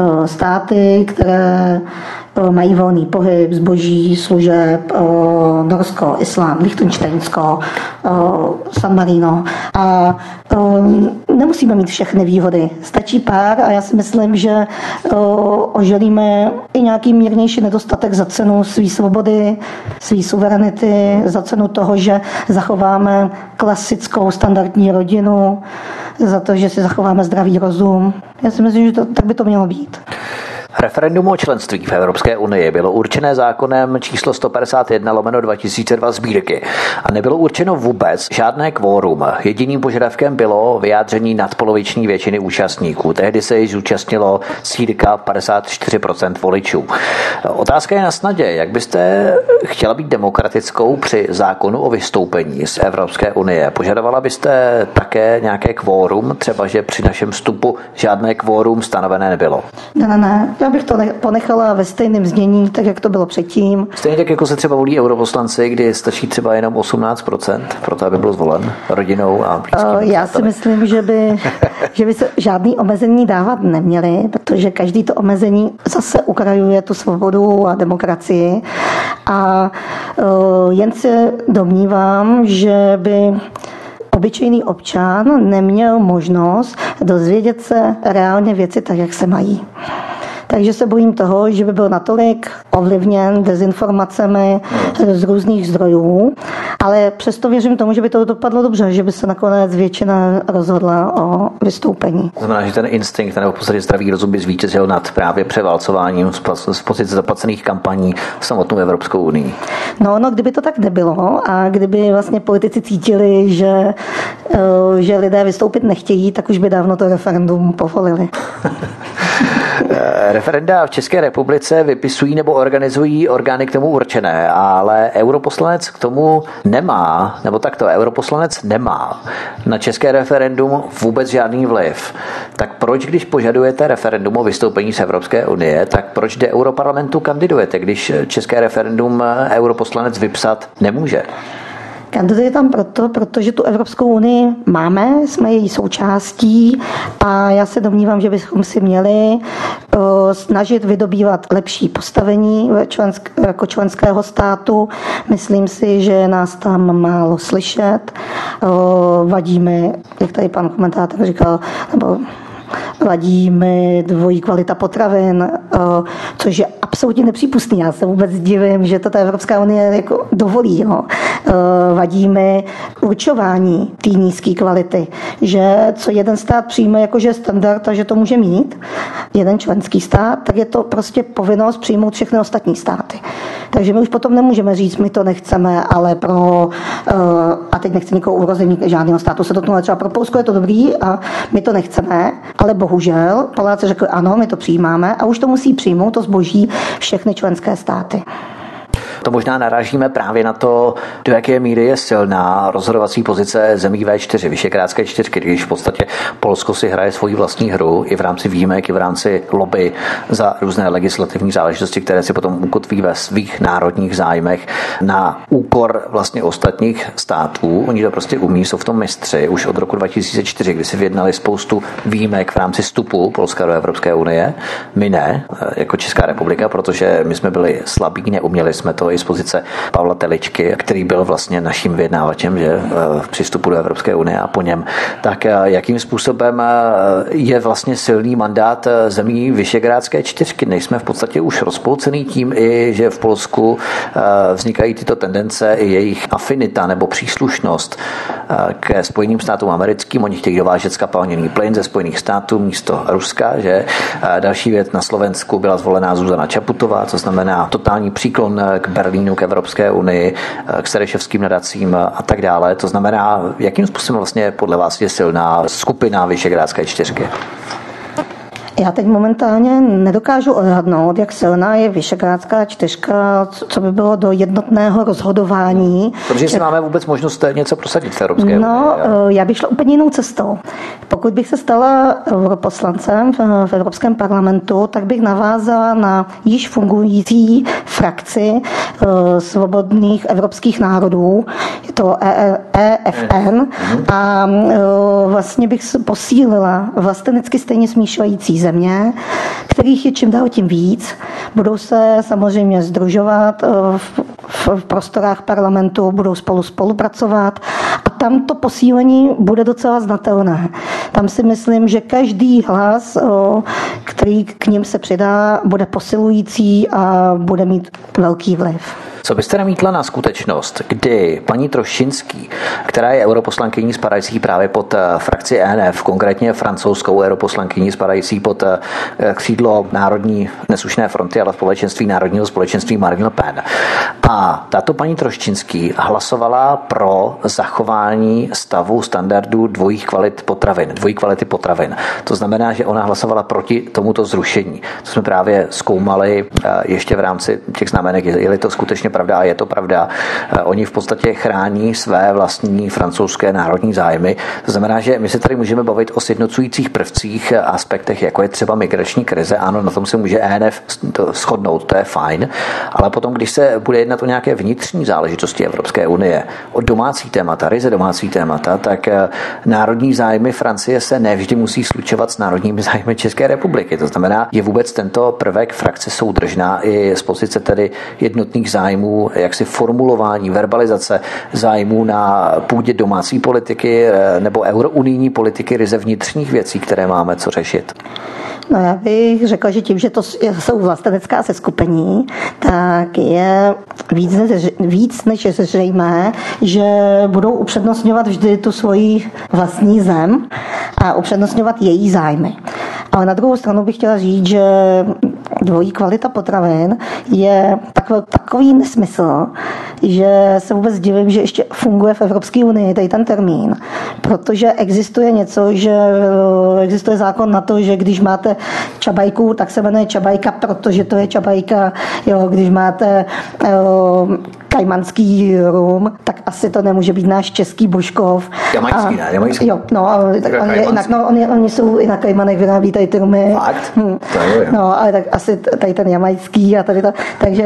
státy, které mají volný pohyb zboží, služeb, Norsko, Islám, Lichtenštejnsko, San Marino. A nemusíme mít všechny výhody. Stačí pár a já si myslím, že oželíme i nějaký mírnější nedostatek za cenu své svobody, své suverenity, za cenu toho, že zachováme klasickou standardní rodinu, za to, že si zachováme zdravý rozum. Já si myslím, že to, tak by to mělo být. Referendum o členství v Evropské unii bylo určené zákonem číslo sto padesát jedna lomeno dva tisíce dva sbírky a nebylo určeno vůbec žádné kvórum. Jediným požadavkem bylo vyjádření nadpoloviční většiny účastníků. Tehdy se již zúčastnilo cca padesát čtyři procent voličů. Otázka je na snadě. Jak byste chtěla být demokratickou při zákonu o vystoupení z Evropské unie? Požadovala byste také nějaké kvórum, třeba že při našem vstupu žádné kvórum stanovené nebylo? Ne, ne, ne. Já bych to ponechala ve stejném znění, tak jak to bylo předtím. Stejně tak, jako se třeba volí europoslanci, kdy stačí třeba jenom osmnáct procent pro to, aby byl zvolen rodinou a blízkými. Já si myslím, že by, že by se žádný omezení dávat neměly, protože každý to omezení zase ukrajuje tu svobodu a demokracii. A jen se domnívám, že by obyčejný občan neměl možnost dozvědět se reálně věci tak, jak se mají. Takže se bojím toho, že by byl natolik ovlivněn dezinformacemi z různých zdrojů, ale přesto věřím tomu, že by to dopadlo dobře, že by se nakonec většina rozhodla o vystoupení. To znamená, že ten instinkt, nebo v podstatě zdravý rozum by zvítězil nad právě převálcováním z pozice zaplacených kampaní samotnou Evropskou unii. No, no, kdyby to tak nebylo a kdyby vlastně politici cítili, že, že lidé vystoupit nechtějí, tak už by dávno to referendum povolili. Referenda v České republice vypisují nebo organizují orgány k tomu určené, ale europoslanec k tomu nemá, nebo takto, europoslanec nemá na české referendum vůbec žádný vliv. Tak proč, když požadujete referendum o vystoupení z Evropské unie, tak proč do Europarlamentu kandidujete, když české referendum europoslanec vypsat nemůže? Kandiduje tam proto, protože tu Evropskou unii máme, jsme její součástí a já se domnívám, že bychom si měli uh, snažit vydobývat lepší postavení člensk, jako členského státu. Myslím si, že nás tam málo slyšet. Uh, vadí mi, jak tady pan komentátor říkal, nebo vadí mi dvojí kvalita potravin, což je absolutně nepřípustný. Já se vůbec divím, že to ta Evropská unie jako dovolí. Jo. Vadí mi určování té nízké kvality, že co jeden stát přijme jakože standard a že to může mít, jeden členský stát, tak je to prostě povinnost přijmout všechny ostatní státy. Takže my už potom nemůžeme říct, my to nechceme, ale pro, a teď nechci nikoho urození žádného státu se dotknout, třeba pro Polsko je to dobrý a my to nechceme, ale bohužel Poláci řekli ano, my to přijímáme a už to musí přijmout to zboží všechny členské státy. To možná narážíme právě na to, do jaké míry je silná rozhodovací pozice zemí vé čtyři, Visegrádské čtyřky, když v podstatě Polsko si hraje svoji vlastní hru i v rámci výjimek, i v rámci lobby za různé legislativní záležitosti, které si potom ukotví ve svých národních zájmech na úkor vlastně ostatních států. Oni to prostě umí, jsou v tom mistři už od roku dva tisíce čtyři, kdy si vyjednali spoustu výjimek v rámci vstupu Polska do Evropské unie. My ne, jako Česká republika, protože my jsme byli slabí, neuměli jsme to i z pozice Pavla Teličky, který byl vlastně naším vyjednávačem, že v přístupu do Evropské unie a po něm. Tak jakým způsobem je vlastně silný mandát zemí Visegrádské čtyřky? Nejsme v podstatě už rozpolcený tím i, že v Polsku vznikají tyto tendence i jejich afinita nebo příslušnost ke Spojeným státům americkým. Oni chtějí dovážet skapalněný plyn ze Spojených států místo Ruska, že? Další věc, na Slovensku byla zvolená Zuzana Čaputová, co znamená totální příklon k Berlínu, k Evropské unii, k Sereševským nadacím a tak dále. To znamená, jakým způsobem vlastně podle vás je silná skupina Visegrádské čtyřky? Já teď momentálně nedokážu odhadnout, jak silná je Visegrádská čtyřka, co by bylo do jednotného rozhodování. Protože si máme vůbec možnost něco prosadit v Evropské unii. No, já bych šla úplně jinou cestou. Pokud bych se stala europoslancem v Evropském parlamentu, tak bych navázala na již fungující frakci svobodných evropských národů, je to E F N, a vlastně bych posílila vlastenecky stejně smýšlející země, kterých je čím dál tím víc. Budou se samozřejmě sdružovat v, v prostorách parlamentu, budou spolu spolupracovat a tam to posílení bude docela znatelné. Tam si myslím, že každý hlas, který k nim se přidá, bude posilující a bude mít velký vliv. Co byste namítla na skutečnost, kdy paní Troščinský, která je europoslankyní spadající právě pod frakci E N F, konkrétně francouzskou europoslankyní spadající pod křídlo Národní neslušné fronty, ale společenství Národního společenství Marine Le Pen. A tato paní Troščinský hlasovala pro zachování stavu standardů dvojích kvalit potravin, dvojí kvality potravin. To znamená, že ona hlasovala proti tomuto zrušení. To jsme právě zkoumali ještě v rámci těch znamenek, je-li to skutečně pravda a je to pravda. Oni v podstatě chrání své vlastní francouzské národní zájmy. To znamená, že my se tady můžeme bavit o sjednocujících prvcích, aspektech, jako je třeba migrační krize. Ano, na tom se může E N F shodnout, to je fajn. Ale potom, když se bude jednat o nějaké vnitřní záležitosti Evropské unie, o domácí témata, ryze domácí témata, tak národní zájmy Francie se nevždy musí slučovat s národními zájmy České republiky. To znamená, je vůbec tento prvek frakce soudržná i z pozice tedy jednotných zájmů, jaksi formulování, verbalizace zájmů na půdě domácí politiky nebo eurounijní politiky ryze vnitřních věcí, které máme co řešit? No já bych řekla, že tím, že to jsou vlastenecká seskupení, tak je víc než, víc než zřejmé, že budou upřednostňovat vždy tu svoji vlastní zem a upřednostňovat její zájmy. Ale na druhou stranu bych chtěla říct, že dvojí kvalita potravin je takový, takový nesmysl, že se vůbec divím, že ještě funguje v Evropské unii tady ten termín, protože existuje něco, že existuje zákon na to, že když máte čabajku, tak se jmenuje čabajka, protože to je čabajka, jo, když máte jo, kajmanský rum, tak asi to nemůže být náš český Božkov. Jamajský, ne? Jamajský. Jo, no, tak on je, jinak, no, oni, oni jsou i na Kajmanech, vyrábí tady ty rumy. Fakt? Hm. No, ale tak asi tady ten jamajský a tady to, takže,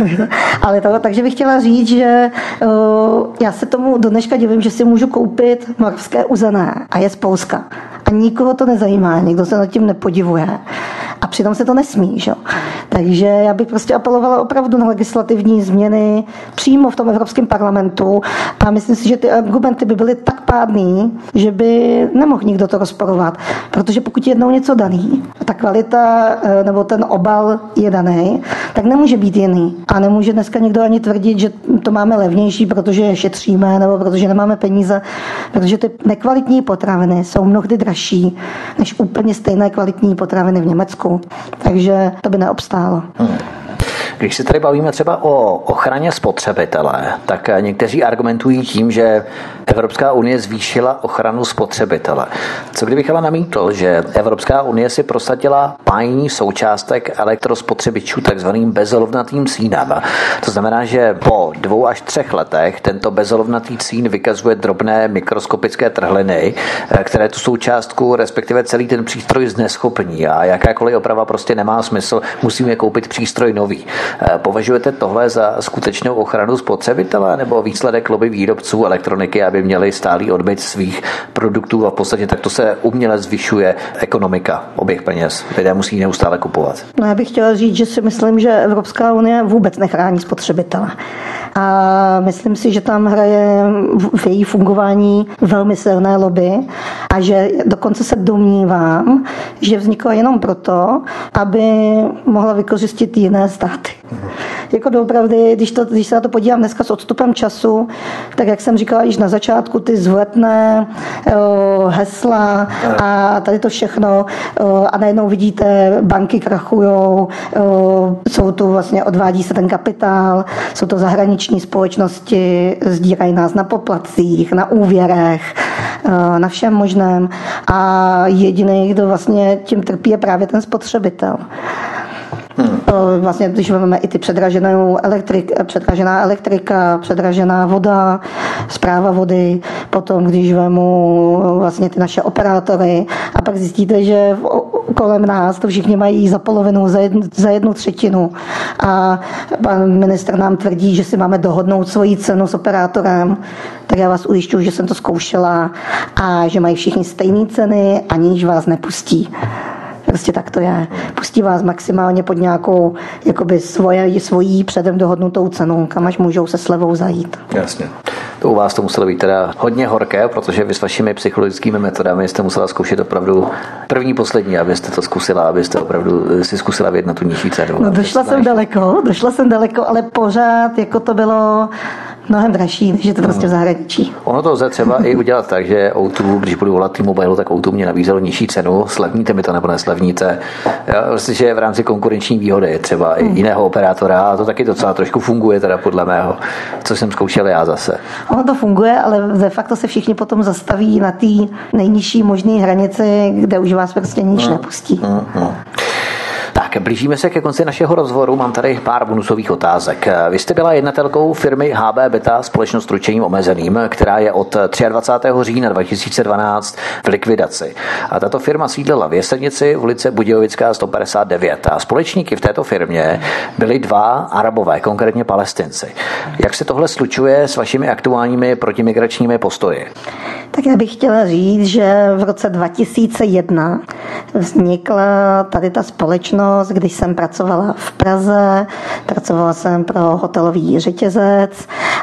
ale to, takže bych chtěla říct, že uh, já se tomu do dneška divím, že si můžu koupit moravské uzené a je z Polska. A nikoho to nezajímá, nikdo se nad tím nepodivuje. A přitom se to nesmí, že? Takže já bych prostě apelovala opravdu na legislativní změny přímo v tom Evropském parlamentu a myslím si, že ty argumenty by byly tak pádný, že by nemohl nikdo to rozporovat. Protože pokud je jednou něco daný, ta kvalita nebo ten obal je daný, tak nemůže být jiný. A nemůže dneska někdo ani tvrdit, že to máme levnější, protože šetříme nebo protože nemáme peníze, protože ty nekvalitní potraviny jsou mnohdy dražší než úplně stejné kvalitní potraviny v Německu. Takže to by neobstálo. Hmm. Když se tady bavíme třeba o ochraně spotřebitele, tak někteří argumentují tím, že Evropská unie zvýšila ochranu spotřebitele. Co kdybych ale namítl, že Evropská unie si prosadila pájení součástek elektrospotřebičů takzvaným bezolovnatým cínem. To znamená, že po dvou až třech letech tento bezolovnatý cín vykazuje drobné mikroskopické trhliny, které tu součástku, respektive celý ten přístroj zneschopní a jakákoliv oprava prostě nemá smysl, musíme koupit přístroj nový. Považujete tohle za skutečnou ochranu spotřebitele nebo výsledek lobby výrobců elektroniky, aby měli stálý odbyt svých produktů a v podstatě takto se uměle zvyšuje ekonomika, oběh peněz. Lidé musí neustále kupovat. No, já bych chtěla říct, že si myslím, že Evropská unie vůbec nechrání spotřebitele. A myslím si, že tam hraje v její fungování velmi silné lobby a že dokonce se domnívám, že vznikla jenom proto, aby mohla vykořistit jiné státy. Jako doopravdy, když, to, když se na to podívám dneska s odstupem času, tak jak jsem říkala již na začátku, ty vzletné o, hesla a tady to všechno o, a najednou vidíte, banky krachujou, o, jsou tu vlastně, odvádí se ten kapitál, jsou to zahraniční společnosti, sdírají nás na poplatcích, na úvěrech, o, na všem možném a jediný, kdo vlastně tím trpí, je právě ten spotřebitel. Hmm. Vlastně, když vezmeme i ty předraženou elektrik, předražená elektrika, předražená voda, správa vody, potom když vemu vlastně ty naše operátory a pak zjistíte, že kolem nás to všichni mají za polovinu, za jednu, za jednu třetinu a pan ministr nám tvrdí, že si máme dohodnout svoji cenu s operátorem, tak já vás ujišťuji, že jsem to zkoušela a že mají všichni stejné ceny, aniž vás nepustí. Prostě tak to je. Pustí vás maximálně pod nějakou jakoby svoje, svojí předem dohodnutou cenu, kam až můžou se slevou zajít. Jasně. To u vás to muselo být teda hodně horké, protože vy s vašimi psychologickými metodami jste musela zkoušet opravdu první, poslední, abyste to zkusila, abyste opravdu si zkusila vyjet na tu nižší cenu. No, došla jsem daleko, došla jsem daleko, ale pořád jako to bylo mnohem dražší, než je to prostě v zahraničí. Ono to lze třeba i udělat tak, že ó dva, když budu volat T-Mobile, tak ó dva mě nabízelo nižší cenu, slevníte mi to nebo neslevníte. Vlastně, že v rámci konkurenční výhody třeba i jiného operátora a to taky docela trošku funguje teda podle mého, co jsem zkoušel já zase. Ono to funguje, ale de facto se všichni potom zastaví na té nejnižší možné hranici, kde už vás prostě níž hmm. nepustí. Hmm. Hmm. Tak, blížíme se ke konci našeho rozhovoru. Mám tady pár bonusových otázek. Vy jste byla jednatelkou firmy H B Beta, společnost s ručením omezeným, která je od dvacátého třetího října dva tisíce dvanáct v likvidaci. A tato firma sídlila v Jeseníci v ulici Budějovická sto padesát devět. A společníky v této firmě byli dva Arabové, konkrétně Palestinci. Jak se tohle slučuje s vašimi aktuálními protimigračními postoji? Tak já bych chtěla říct, že v roce dva tisíce jedna vznikla tady ta společnost, když jsem pracovala v Praze, pracovala jsem pro hotelový řetězec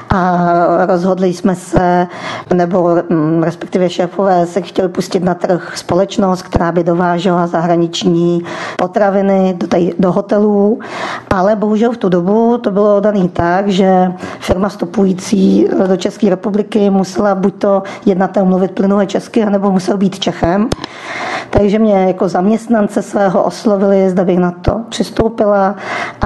a rozhodli jsme se, nebo respektive šéfové se chtěli pustit na trh společnost, která by dovážela zahraniční potraviny do, tady, do hotelů, ale bohužel v tu dobu to bylo daný tak, že firma vstupující do České republiky musela buď to jednatel mluvit plynule česky, nebo musel být Čechem. Takže mě jako zaměstnance svého oslovili, zda bych na to přistoupila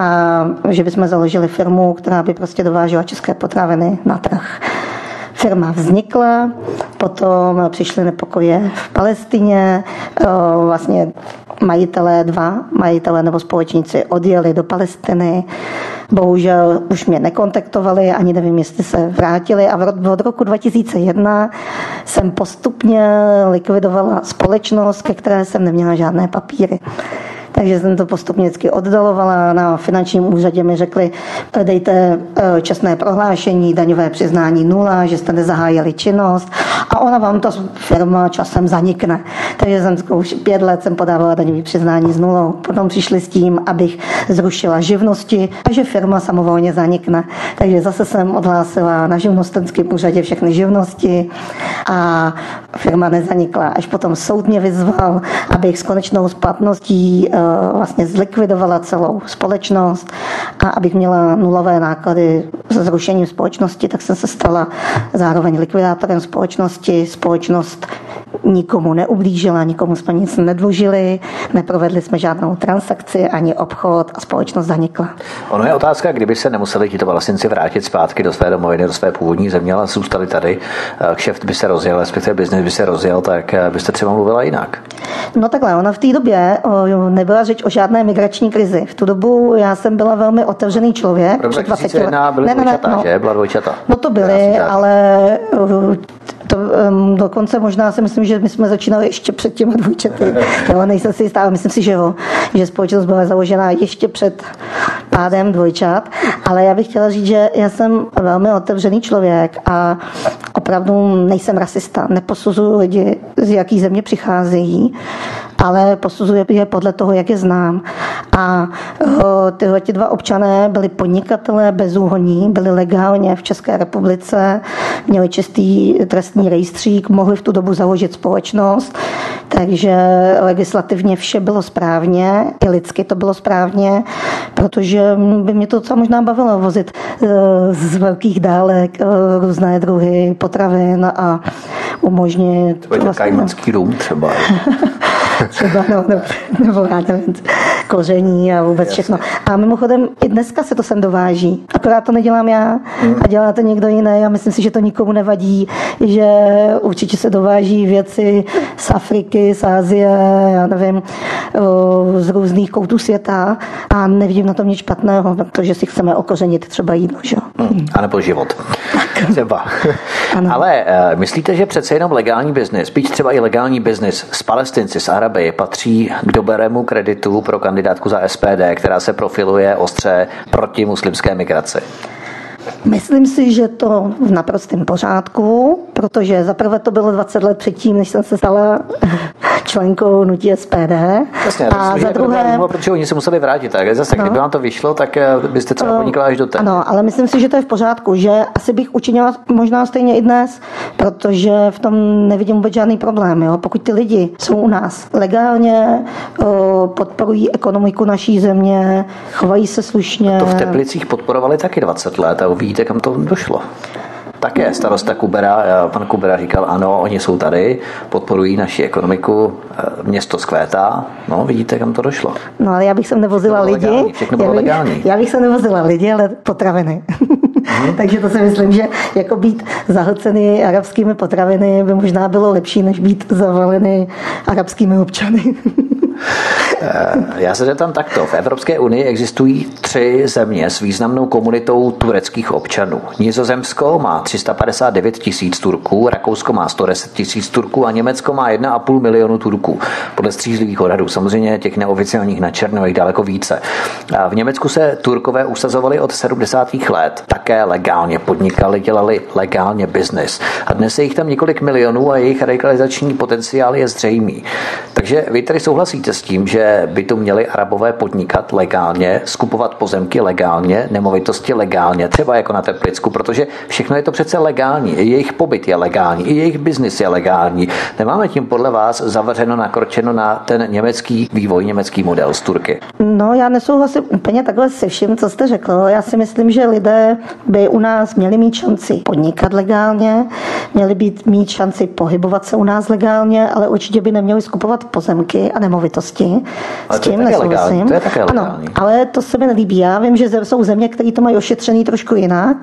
a že bychom založili firmu, která by prostě dovážela české potraviny na trh. Firma vznikla, potom přišly nepokoje v Palestině, vlastně majitelé dva, majitelé nebo společníci odjeli do Palestiny, bohužel už mě nekontaktovali, ani nevím, jestli se vrátili a od roku dva tisíce jedna jsem postupně likvidovala společnost, ke které jsem neměla žádné papíry. Takže jsem to postupně vždycky oddalovala. Na finančním úřadě mi řekli, dejte čestné prohlášení, daňové přiznání nula, že jste nezahájili činnost a ona vám ta firma časem zanikne. Takže jsem už pět let jsem podávala daňové přiznání s nulou. Potom přišli s tím, abych zrušila živnosti a že firma samovolně zanikne. Takže zase jsem odhlásila na živnostenském úřadě všechny živnosti a firma nezanikla. Až potom soud mě vyzval, abych s konečnou splatností vlastně zlikvidovala celou společnost a abych měla nulové náklady se zrušením společnosti, tak jsem se stala zároveň likvidátorem společnosti. Společnost nikomu neublížila, nikomu jsme nic nedlužili, neprovedli jsme žádnou transakci ani obchod a společnost zanikla. Ono je otázka, kdyby se nemuseli tito vlastníci vrátit zpátky do své domoviny, do své původní země, ale zůstali tady, kšeft by se rozjel, respektive biznes by se rozjel, tak byste třeba mluvila jinak. No takhle, ona v té době nebyla řeč o žádné migrační krizi. V tu dobu já jsem byla velmi otevřený člověk. Rok dva tisíce jedna byly ne, dvojčata, no, že? Byla dvojčata. No to byly, ale to, um, dokonce možná si myslím, že my jsme začínali ještě před těma dvojčaty. Jo, nejsem si jistá, myslím si, že jo, že společnost byla založena ještě před pádem dvojčat, ale já bych chtěla říct, že já jsem velmi otevřený člověk a opravdu nejsem rasista. Neposuzuju lidi, z jaký země přicházejí, ale posuzuje je podle toho, jak je znám. A tyhle ti dva občané byli podnikatelé bezúhonní, byli legálně v České republice, měli čistý trestní rejstřík, mohli v tu dobu založit společnost, takže legislativně vše bylo správně, i lidsky to bylo správně, protože by mě to docela možná bavilo vozit z velkých dálek různé druhy potravin a umožnit... To je vlastně, kajmanský rum třeba. Třeba, no, no, nebo já nevím, koření a vůbec všechno. A mimochodem i dneska se to sem dováží. Akorát to nedělám já a dělá to někdo jiný a myslím si, že to nikomu nevadí, že určitě se dováží věci z Afriky, z Asie, já nevím, z různých koutů světa a nevidím na tom nic špatného, protože si chceme okořenit třeba jídlo, že? Hmm. A nebo život. Třeba. Ale uh, myslíte, že přece jenom legální biznis, byť třeba i legální biznis s Palestinci, s Araby, patří k dobrému kreditu pro kandidátku za S P D, která se profiluje ostře proti muslimské migraci? Myslím si, že to v naprostém pořádku, protože zaprvé to bylo dvacet let předtím, než jsem se stala členkou hnutí S P D. Jasně, a za druhé... Důvod, protože oni se museli vrátit. Tak zase, no. Kdyby vám to vyšlo, tak byste třeba podnikla až do té. Ano, ale myslím si, že to je v pořádku, že asi bych učinila možná stejně i dnes, protože v tom nevidím vůbec žádný problém. Jo? Pokud ty lidi jsou u nás legálně, podporují ekonomiku naší země, chovají se slušně. To v Teplicích podporovali taky dvacet let a vidíte, kam to došlo. Také starosta Kubera, pan Kubera říkal, ano, oni jsou tady, podporují naši ekonomiku, město zkvétá, no vidíte, kam to došlo. No ale já bych sem nevozila lidi. Legální, všechno bylo já bych, legální. Já bych sem nevozila lidi, ale potraviny. Hmm. Takže to si myslím, že jako být zahlcený arabskými potraviny by možná bylo lepší, než být zavalený arabskými občany. Já se zeptám takto. V Evropské unii existují tři země s významnou komunitou tureckých občanů. Nizozemsko má tři sta padesát devět tisíc Turků, Rakousko má sto deset tisíc Turků a Německo má jedna a půl milionu Turků. Podle střízlivých odhadů. Samozřejmě těch neoficiálních na černo je daleko více. V Německu se Turkové usazovali od sedmdesátých let. Také legálně podnikali, dělali legálně biznis. A dnes je jich tam několik milionů a jejich radikalizační potenciál je zřejmý. Takže vy tady souhlasíte s tím, že by tu měli Arabové podnikat legálně, skupovat pozemky legálně, nemovitosti legálně, třeba jako na Teplicku, protože všechno je to přece legální. I jejich pobyt je legální, i jejich biznis je legální. Nemáme tím podle vás zavřeno, nakročeno na ten německý vývoj, německý model z Turky? No, já nesouhlasím úplně takhle se vším, co jste řekl. Já si myslím, že lidé by u nás měli mít šanci podnikat legálně, měli být mít šanci pohybovat se u nás legálně, ale určitě by neměli skupovat pozemky a nemovitosti. Ale s tím nesouhlasím. To je také legální. Ano, ale to se mi nelíbí. Já vím, že jsou země, které to mají ošetřený trošku jinak,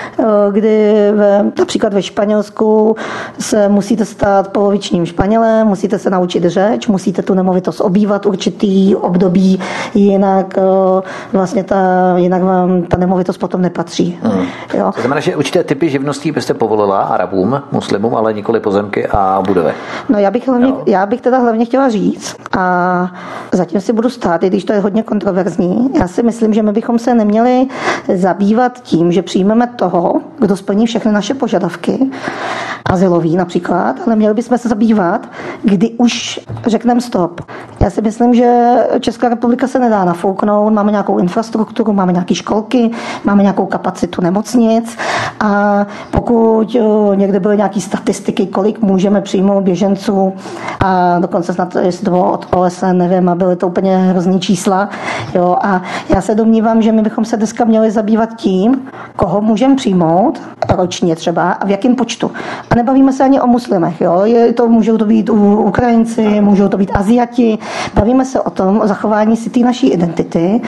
kdy například ve Španělsku se musíte stát polovičním Španělem, musíte se naučit řeč, musíte tu nemovitost obývat určitý období, jinak vlastně ta, jinak vám ta nemovitost potom nepatří. Hmm. Jo. To znamená, že určité typy živností byste povolila Arabům, muslimům, ale nikoli pozemky a budovy. No já bych, hlavně, já bych teda hlavně chtěla říct a zatím si budu stát, i když to je hodně kontroverzní. Já si myslím, že my bychom se neměli zabývat tím, že přijmeme toho, kdo splní všechny naše požadavky, azylový například, ale měli bychom se zabývat, kdy už řekneme stop. Já si myslím, že Česká republika se nedá nafouknout, máme nějakou infrastrukturu, máme nějaké školky, máme nějakou kapacitu nemocnic a pokud někde byly nějaké statistiky, kolik můžeme přijmout běženců a dokonce snad jestli to bylo od O S N, nevím, a byly to úplně hrozný čísla. Jo, a já se domnívám, že my bychom se dneska měli zabývat tím, koho můžeme přijmout ročně třeba a v jakém počtu. A nebavíme se ani o muslimech. Jo. Je to, můžou to být Ukrajinci, můžou to být Aziati. Bavíme se o tom, o zachování si té naší identity,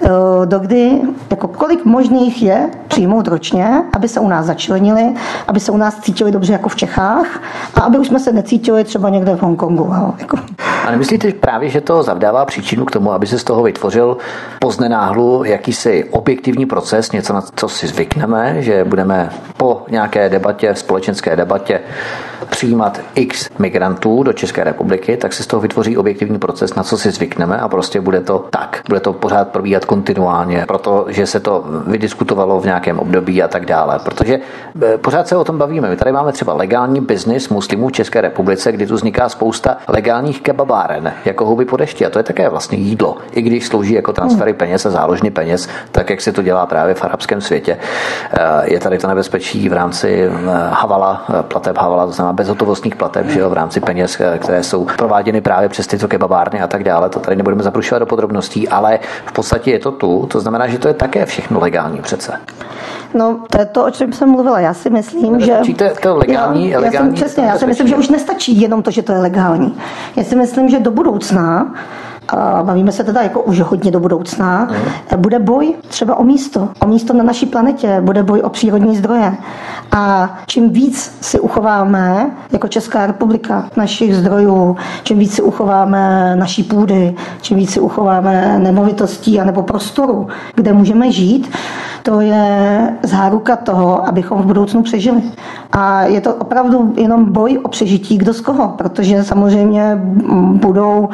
dokdy, jako kolik možných je přijmout ročně, aby se u nás začlenili, aby se u nás cítili dobře jako v Čechách a aby už jsme se necítili třeba někde v Hongkongu. Jo. Jako. A nemyslíte právě, že to zavdává příčinu k tomu, aby se z toho vytvořil poznenáhlu jakýsi objektivní proces, něco, na co si zvykneme, že budeme po nějaké debatě, společenské debatě přijímat x migrantů do České republiky, tak se z toho vytvoří objektivní proces, na co si zvykneme a prostě bude to tak. Bude to pořád probíhat kontinuálně, protože se to vydiskutovalo v nějakém období a tak dále. Protože pořád se o tom bavíme. My tady máme třeba legální biznis muslimů v České republice, kdy tu vzniká spousta legálních kebabáren, jako houby po dešti. A to je také vlastně jídlo. I když slouží jako transfery peněz a záložny peněz, tak jak se to dělá právě v arabském světě. Je tady to nebezpečí v rámci havala, plateb havala, to znamená bezhotovostních plateb, že jo, v rámci peněz, které jsou prováděny právě přes tyto kebabárny a tak dále. To tady nebudeme zabrušovat do podrobností, ale v podstatě je to tu. To znamená, že to je také všechno legální přece. No, to je to, o čem jsem mluvila. Já si myslím, no, že... To, to legální, já, legální, já jsem, přesně, já si myslím, že už nestačí jenom to, že to je legální. Já si myslím, že do budoucna, a bavíme se teda jako už hodně do budoucna, mm. bude boj třeba o místo. O místo na naší planetě, bude boj o přírodní zdroje. A čím víc si uchováme jako Česká republika našich zdrojů, čím víc si uchováme naší půdy, čím víc si uchováme nemovitostí anebo prostoru, kde můžeme žít, to je záruka toho, abychom v budoucnu přežili. A je to opravdu jenom boj o přežití kdo z koho, protože samozřejmě budou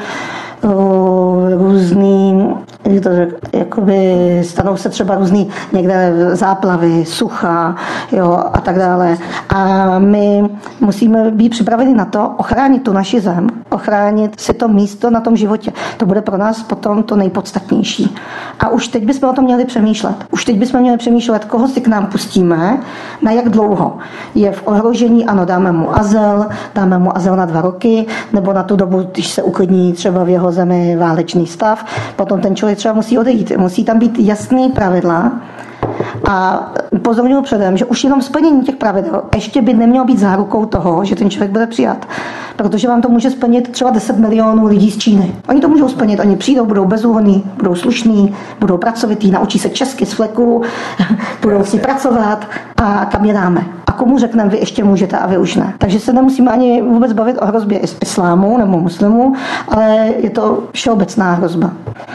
různý, to jakoby stanou se třeba různý někde záplavy, sucha, jo, a tak dále. A my musíme být připraveni na to, ochránit tu naši zem, ochránit si to místo na tom životě. To bude pro nás potom to nejpodstatnější. A už teď bychom o tom měli přemýšlet. Už teď bychom měli přemýšlet, koho si k nám pustíme, na jak dlouho. Je v ohrožení, ano, dáme mu azyl, dáme mu azyl na dva roky, nebo na tu dobu, když se uklidní třeba v jeho zemi válečný stav, potom ten člověk třeba musí odejít. Musí tam být jasný pravidla a upozorňuji předem, že už jenom splnění těch pravidel ještě by nemělo být zárukou toho, že ten člověk bude přijat. Protože vám to může splnit třeba deset milionů lidí z Číny. Oni to můžou splnit, oni přijdou, budou bezúhonní, budou slušní, budou pracovitý, naučí se česky z fleku, budou si pracovat a kam je dáme. A komu řekneme, vy ještě můžete a vy už ne. Takže se nemusíme ani vůbec bavit o hrozbě islámu nebo muslimů, ale je to všeobecná hrozba.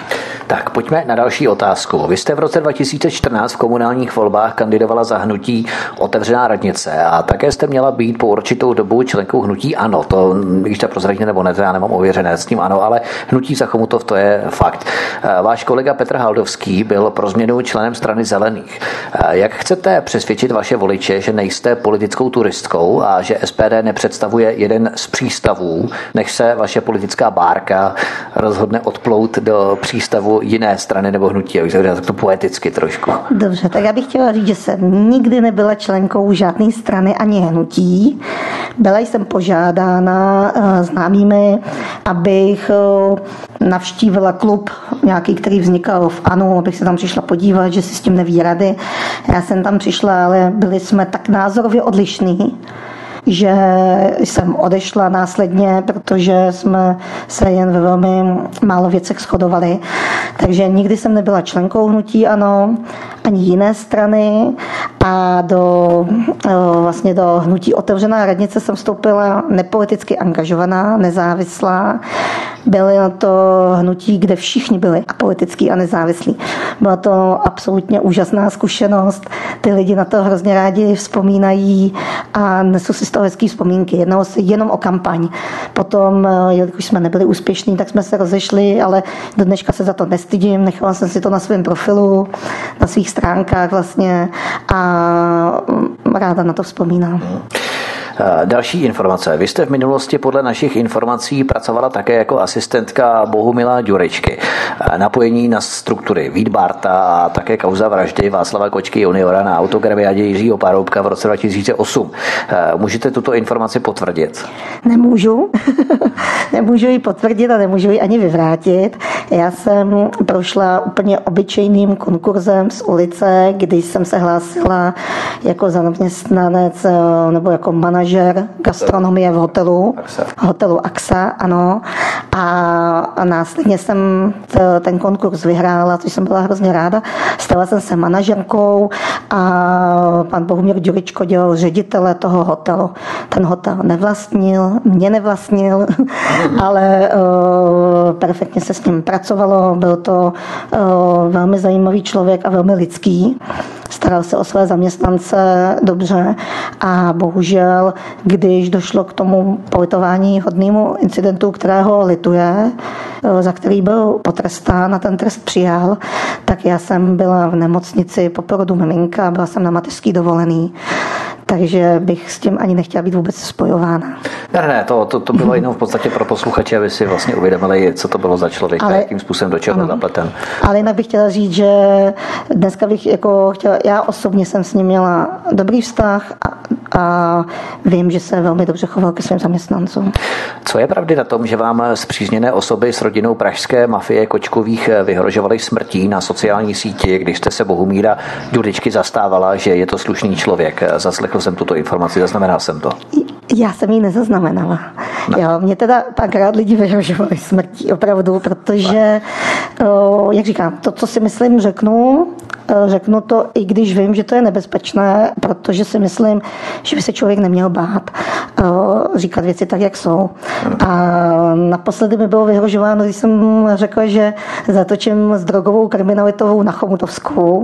Tak pojďme na další otázku. Vy jste v roce dva tisíce čtrnáct v komunálních volbách kandidovala za hnutí Otevřená radnice a také jste měla být po určitou dobu členkou hnutí ANO. To, když to prozradíte nebo ne, to já nemám ověřené s tím ANO, ale hnutí za Chomutov, to je fakt. Váš kolega Petr Haldovský byl pro změnu členem Strany zelených. Jak chcete přesvědčit vaše voliče, že nejste politickou turistkou a že S P D nepředstavuje jeden z přístavů, než se vaše politická bárka rozhodne odplout do přístavu jiné strany nebo hnutí, abych se tak to poeticky trošku. Dobře, tak já bych chtěla říct, že jsem nikdy nebyla členkou žádné strany ani hnutí. Byla jsem požádána známými, abych navštívila klub nějaký, který vznikal v ANO, abych se tam přišla podívat, že si s tím neví rady. Já jsem tam přišla, ale byli jsme tak názorově odlišní, že jsem odešla následně, protože jsme se jen ve velmi málo věcech shodovali. Takže nikdy jsem nebyla členkou hnutí ANO, ani jiné strany a do, vlastně do hnutí Otevřená radnice jsem vstoupila nepoliticky angažovaná, nezávislá. Bylo to hnutí, kde všichni byli apolitický a nezávislí. Byla to absolutně úžasná zkušenost. Ty lidi na to hrozně rádi vzpomínají a nesou si z toho hezký vzpomínky. Jednalo se jenom o kampaň. Potom, jelikož jsme nebyli úspěšní, tak jsme se rozešli, ale do dneška se za to nestydím. Nechala jsem si to na svém profilu, na svých stránkách vlastně a ráda na to vzpomínám. Další informace. Vy jste v minulosti podle našich informací pracovala také jako asistentka Bohumila Ďurečky. Napojení na struktury Vítbarta a také kauza vraždy Václava Kočky juniora na autografiádě Jiřího Paroubka v roce dva tisíce osm. Můžete tuto informaci potvrdit? Nemůžu. Nemůžu ji potvrdit a nemůžu ji ani vyvrátit. Já jsem prošla úplně obyčejným konkurzem z ulice, kdy jsem se hlásila jako zaměstnanec nebo jako manažer gastronomie v hotelu, hotelu A X A, ano. A, a následně jsem t, ten konkurs vyhrála, což jsem byla hrozně ráda. Stala jsem se manažerkou a pan Bohumír Ďuričko dělal ředitele toho hotelu. Ten hotel nevlastnil, mě nevlastnil, ale uh, perfektně se s ním pracovalo. Byl to uh, velmi zajímavý člověk a velmi lidský. Staral se o své zaměstnance dobře a bohužel, když došlo k tomu politování hodnému incidentu, kterého lituje, za který byl potrestán a ten trest přijal, tak já jsem byla v nemocnici po porodu miminka, byla jsem na mateřský dovolený. Takže bych s tím ani nechtěla být vůbec spojována. Ne, ne, to, to, to bylo jenom v podstatě pro posluchače, aby si vlastně uvědomili, co to bylo za člověk a jakým způsobem do čeho byl zapleten. Ale jinak bych chtěla říct, že dneska bych jako chtěla, já osobně jsem s ním měla dobrý vztah a, a vím, že se velmi dobře choval ke svým zaměstnancům. Co je pravdy na tom, že vám spřízněné osoby s rodinou pražské mafie Kočkových vyhrožovaly smrtí na sociální síti, když jste se Bohumíra Ďuričky zastávala, že je to slušný člověk? Zaslechl jsem tuto informaci, zaznamenal jsem to. Já jsem ji nezaznamenala. No. Jo, mě teda párkrát lidi vyhrožovali smrtí, opravdu, protože, o, jak říkám, to, co si myslím, řeknu, řeknu to, i když vím, že to je nebezpečné, protože si myslím, že by se člověk neměl bát o, říkat věci tak, jak jsou. A naposledy mi bylo vyhrožováno, když jsem řekla, že zatočím s drogovou kriminalitou na Chomutovskou.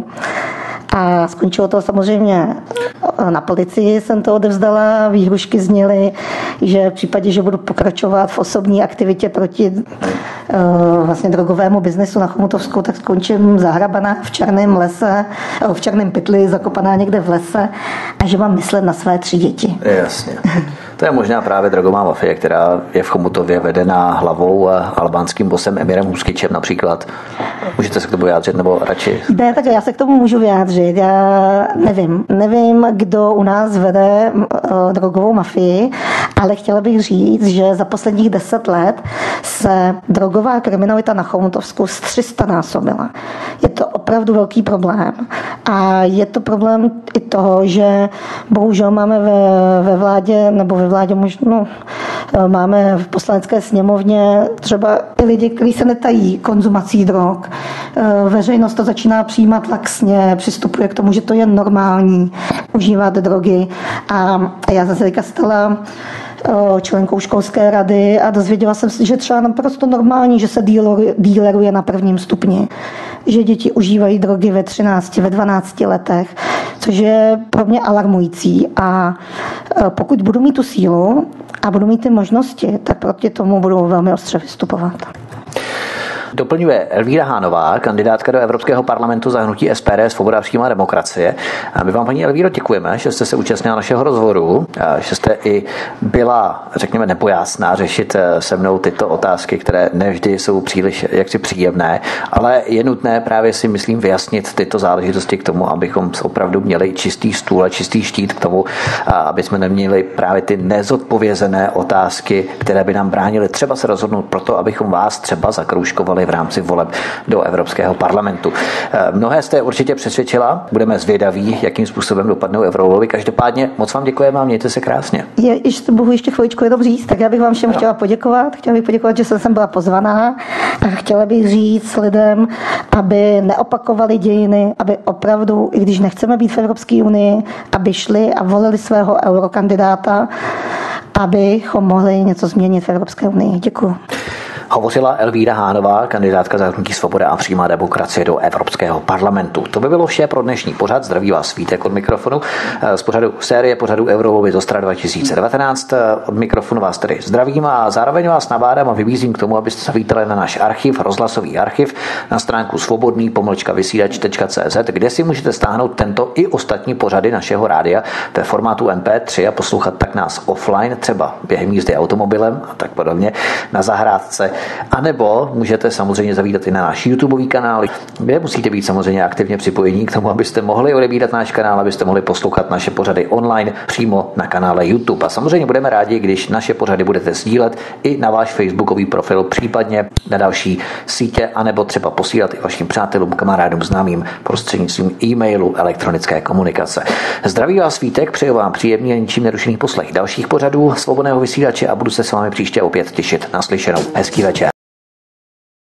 A skončilo to samozřejmě na policii, jsem to odevzdala, výhrušky zněly, že v případě, že budu pokračovat v osobní aktivitě proti uh, vlastně drogovému biznesu na Chomutovskou, tak skončím zahrabaná v černém lese, v černém pytli, zakopaná někde v lese a že mám myslet na své tři děti. Jasně. To je možná právě drogová mafie, která je v Chomutově vedená hlavou a albánským bosem Emirem Huskyčem například. Můžete se k tomu vyjádřit, nebo radši? Ne, tak já se k tomu můžu vyjádřit. Já nevím. Nevím, kdo u nás vede uh, drogovou mafii, ale chtěla bych říct, že za posledních deset let se drogová kriminalita na Chomutovsku z tři sta násobila. Je to opravdu velký problém. A je to problém i toho, že bohužel máme ve, ve vládě, nebo ve vládě možno máme v poslanecké sněmovně třeba i lidi, kteří se netají konzumací drog. Veřejnost to začíná přijímat laxně, přistupuje k tomu, že to je normální užívat drogy. A já zase teďka stala členkou školské rady a dozvěděla jsem se, že třeba naprosto normální, že se díleruje na prvním stupni, že děti užívají drogy ve třinácti, ve dvanácti letech, což je pro mě alarmující. A pokud budu mít tu sílu a budu mít ty možnosti, tak proti tomu budu velmi ostře vystupovat. Doplňuje Elvíra Hánová, kandidátka do Evropského parlamentu za hnutí S P D, Svoboda a přímá demokracie. A my vám, paní Elvíro, děkujeme, že jste se účastnila našeho rozhovoru, že jste i byla, řekněme, nepojásná řešit se mnou tyto otázky, které nevždy jsou příliš jaksi příjemné, ale je nutné právě si, myslím, vyjasnit tyto záležitosti k tomu, abychom opravdu měli čistý stůl a čistý štít k tomu, aby jsme neměli právě ty nezodpovězené otázky, které by nám bránily třeba se rozhodnout proto, abychom vás třeba zakroužkovali v rámci voleb do Evropského parlamentu. Mnohé jste určitě přesvědčila, budeme zvědaví, jakým způsobem dopadnou eurovolby. Každopádně moc vám děkujeme a mějte se krásně. Je, ještě bohu ještě chviličku jenom říct, tak já bych vám všem no. chtěla poděkovat. Chtěla bych poděkovat, že jsem sem byla pozvaná a chtěla bych říct lidem, aby neopakovali dějiny, aby opravdu, i když nechceme být v Evropské unii, aby šli a volili svého eurokandidáta, abychom mohli něco změnit v Evropské unii. Děkuji. Hovořila Elvíra Hánová, kandidátka za hnutí Svoboda a přímá demokracie do Evropského parlamentu. To by bylo vše pro dnešní pořad. Zdraví vás Vítek od mikrofonu. Z pořadu série pořadu Eurovolby z Ostra dva tisíce devatenáct. Od mikrofonu vás tedy zdravím a zároveň vás nabádám a vybízím k tomu, abyste zavítali na náš archiv, rozhlasový archiv, na stránku svobodný pomlčka vysílač tečka cé zet, kde si můžete stáhnout tento i ostatní pořady našeho rádia ve formátu em pé tři a poslouchat tak nás offline, třeba během jízdy automobilem a tak podobně, na zahrádce. A nebo můžete samozřejmě zavítat i na náš YouTubeový kanál, kde musíte být samozřejmě aktivně připojení k tomu, abyste mohli odebírat náš kanál, abyste mohli poslouchat naše pořady online přímo na kanále YouTube. A samozřejmě budeme rádi, když naše pořady budete sdílet i na váš facebookový profil, případně na další sítě, anebo třeba posílat i vašim přátelům, kamarádům, známým prostřednictvím e-mailu, elektronické komunikace. Zdraví vás Vítek, přeju vám příjemný a ničím nerušený poslech dalších pořadů Svobodného vysílače a budu se s vámi příště opět těšit. Naslyšenou. Hezký večer.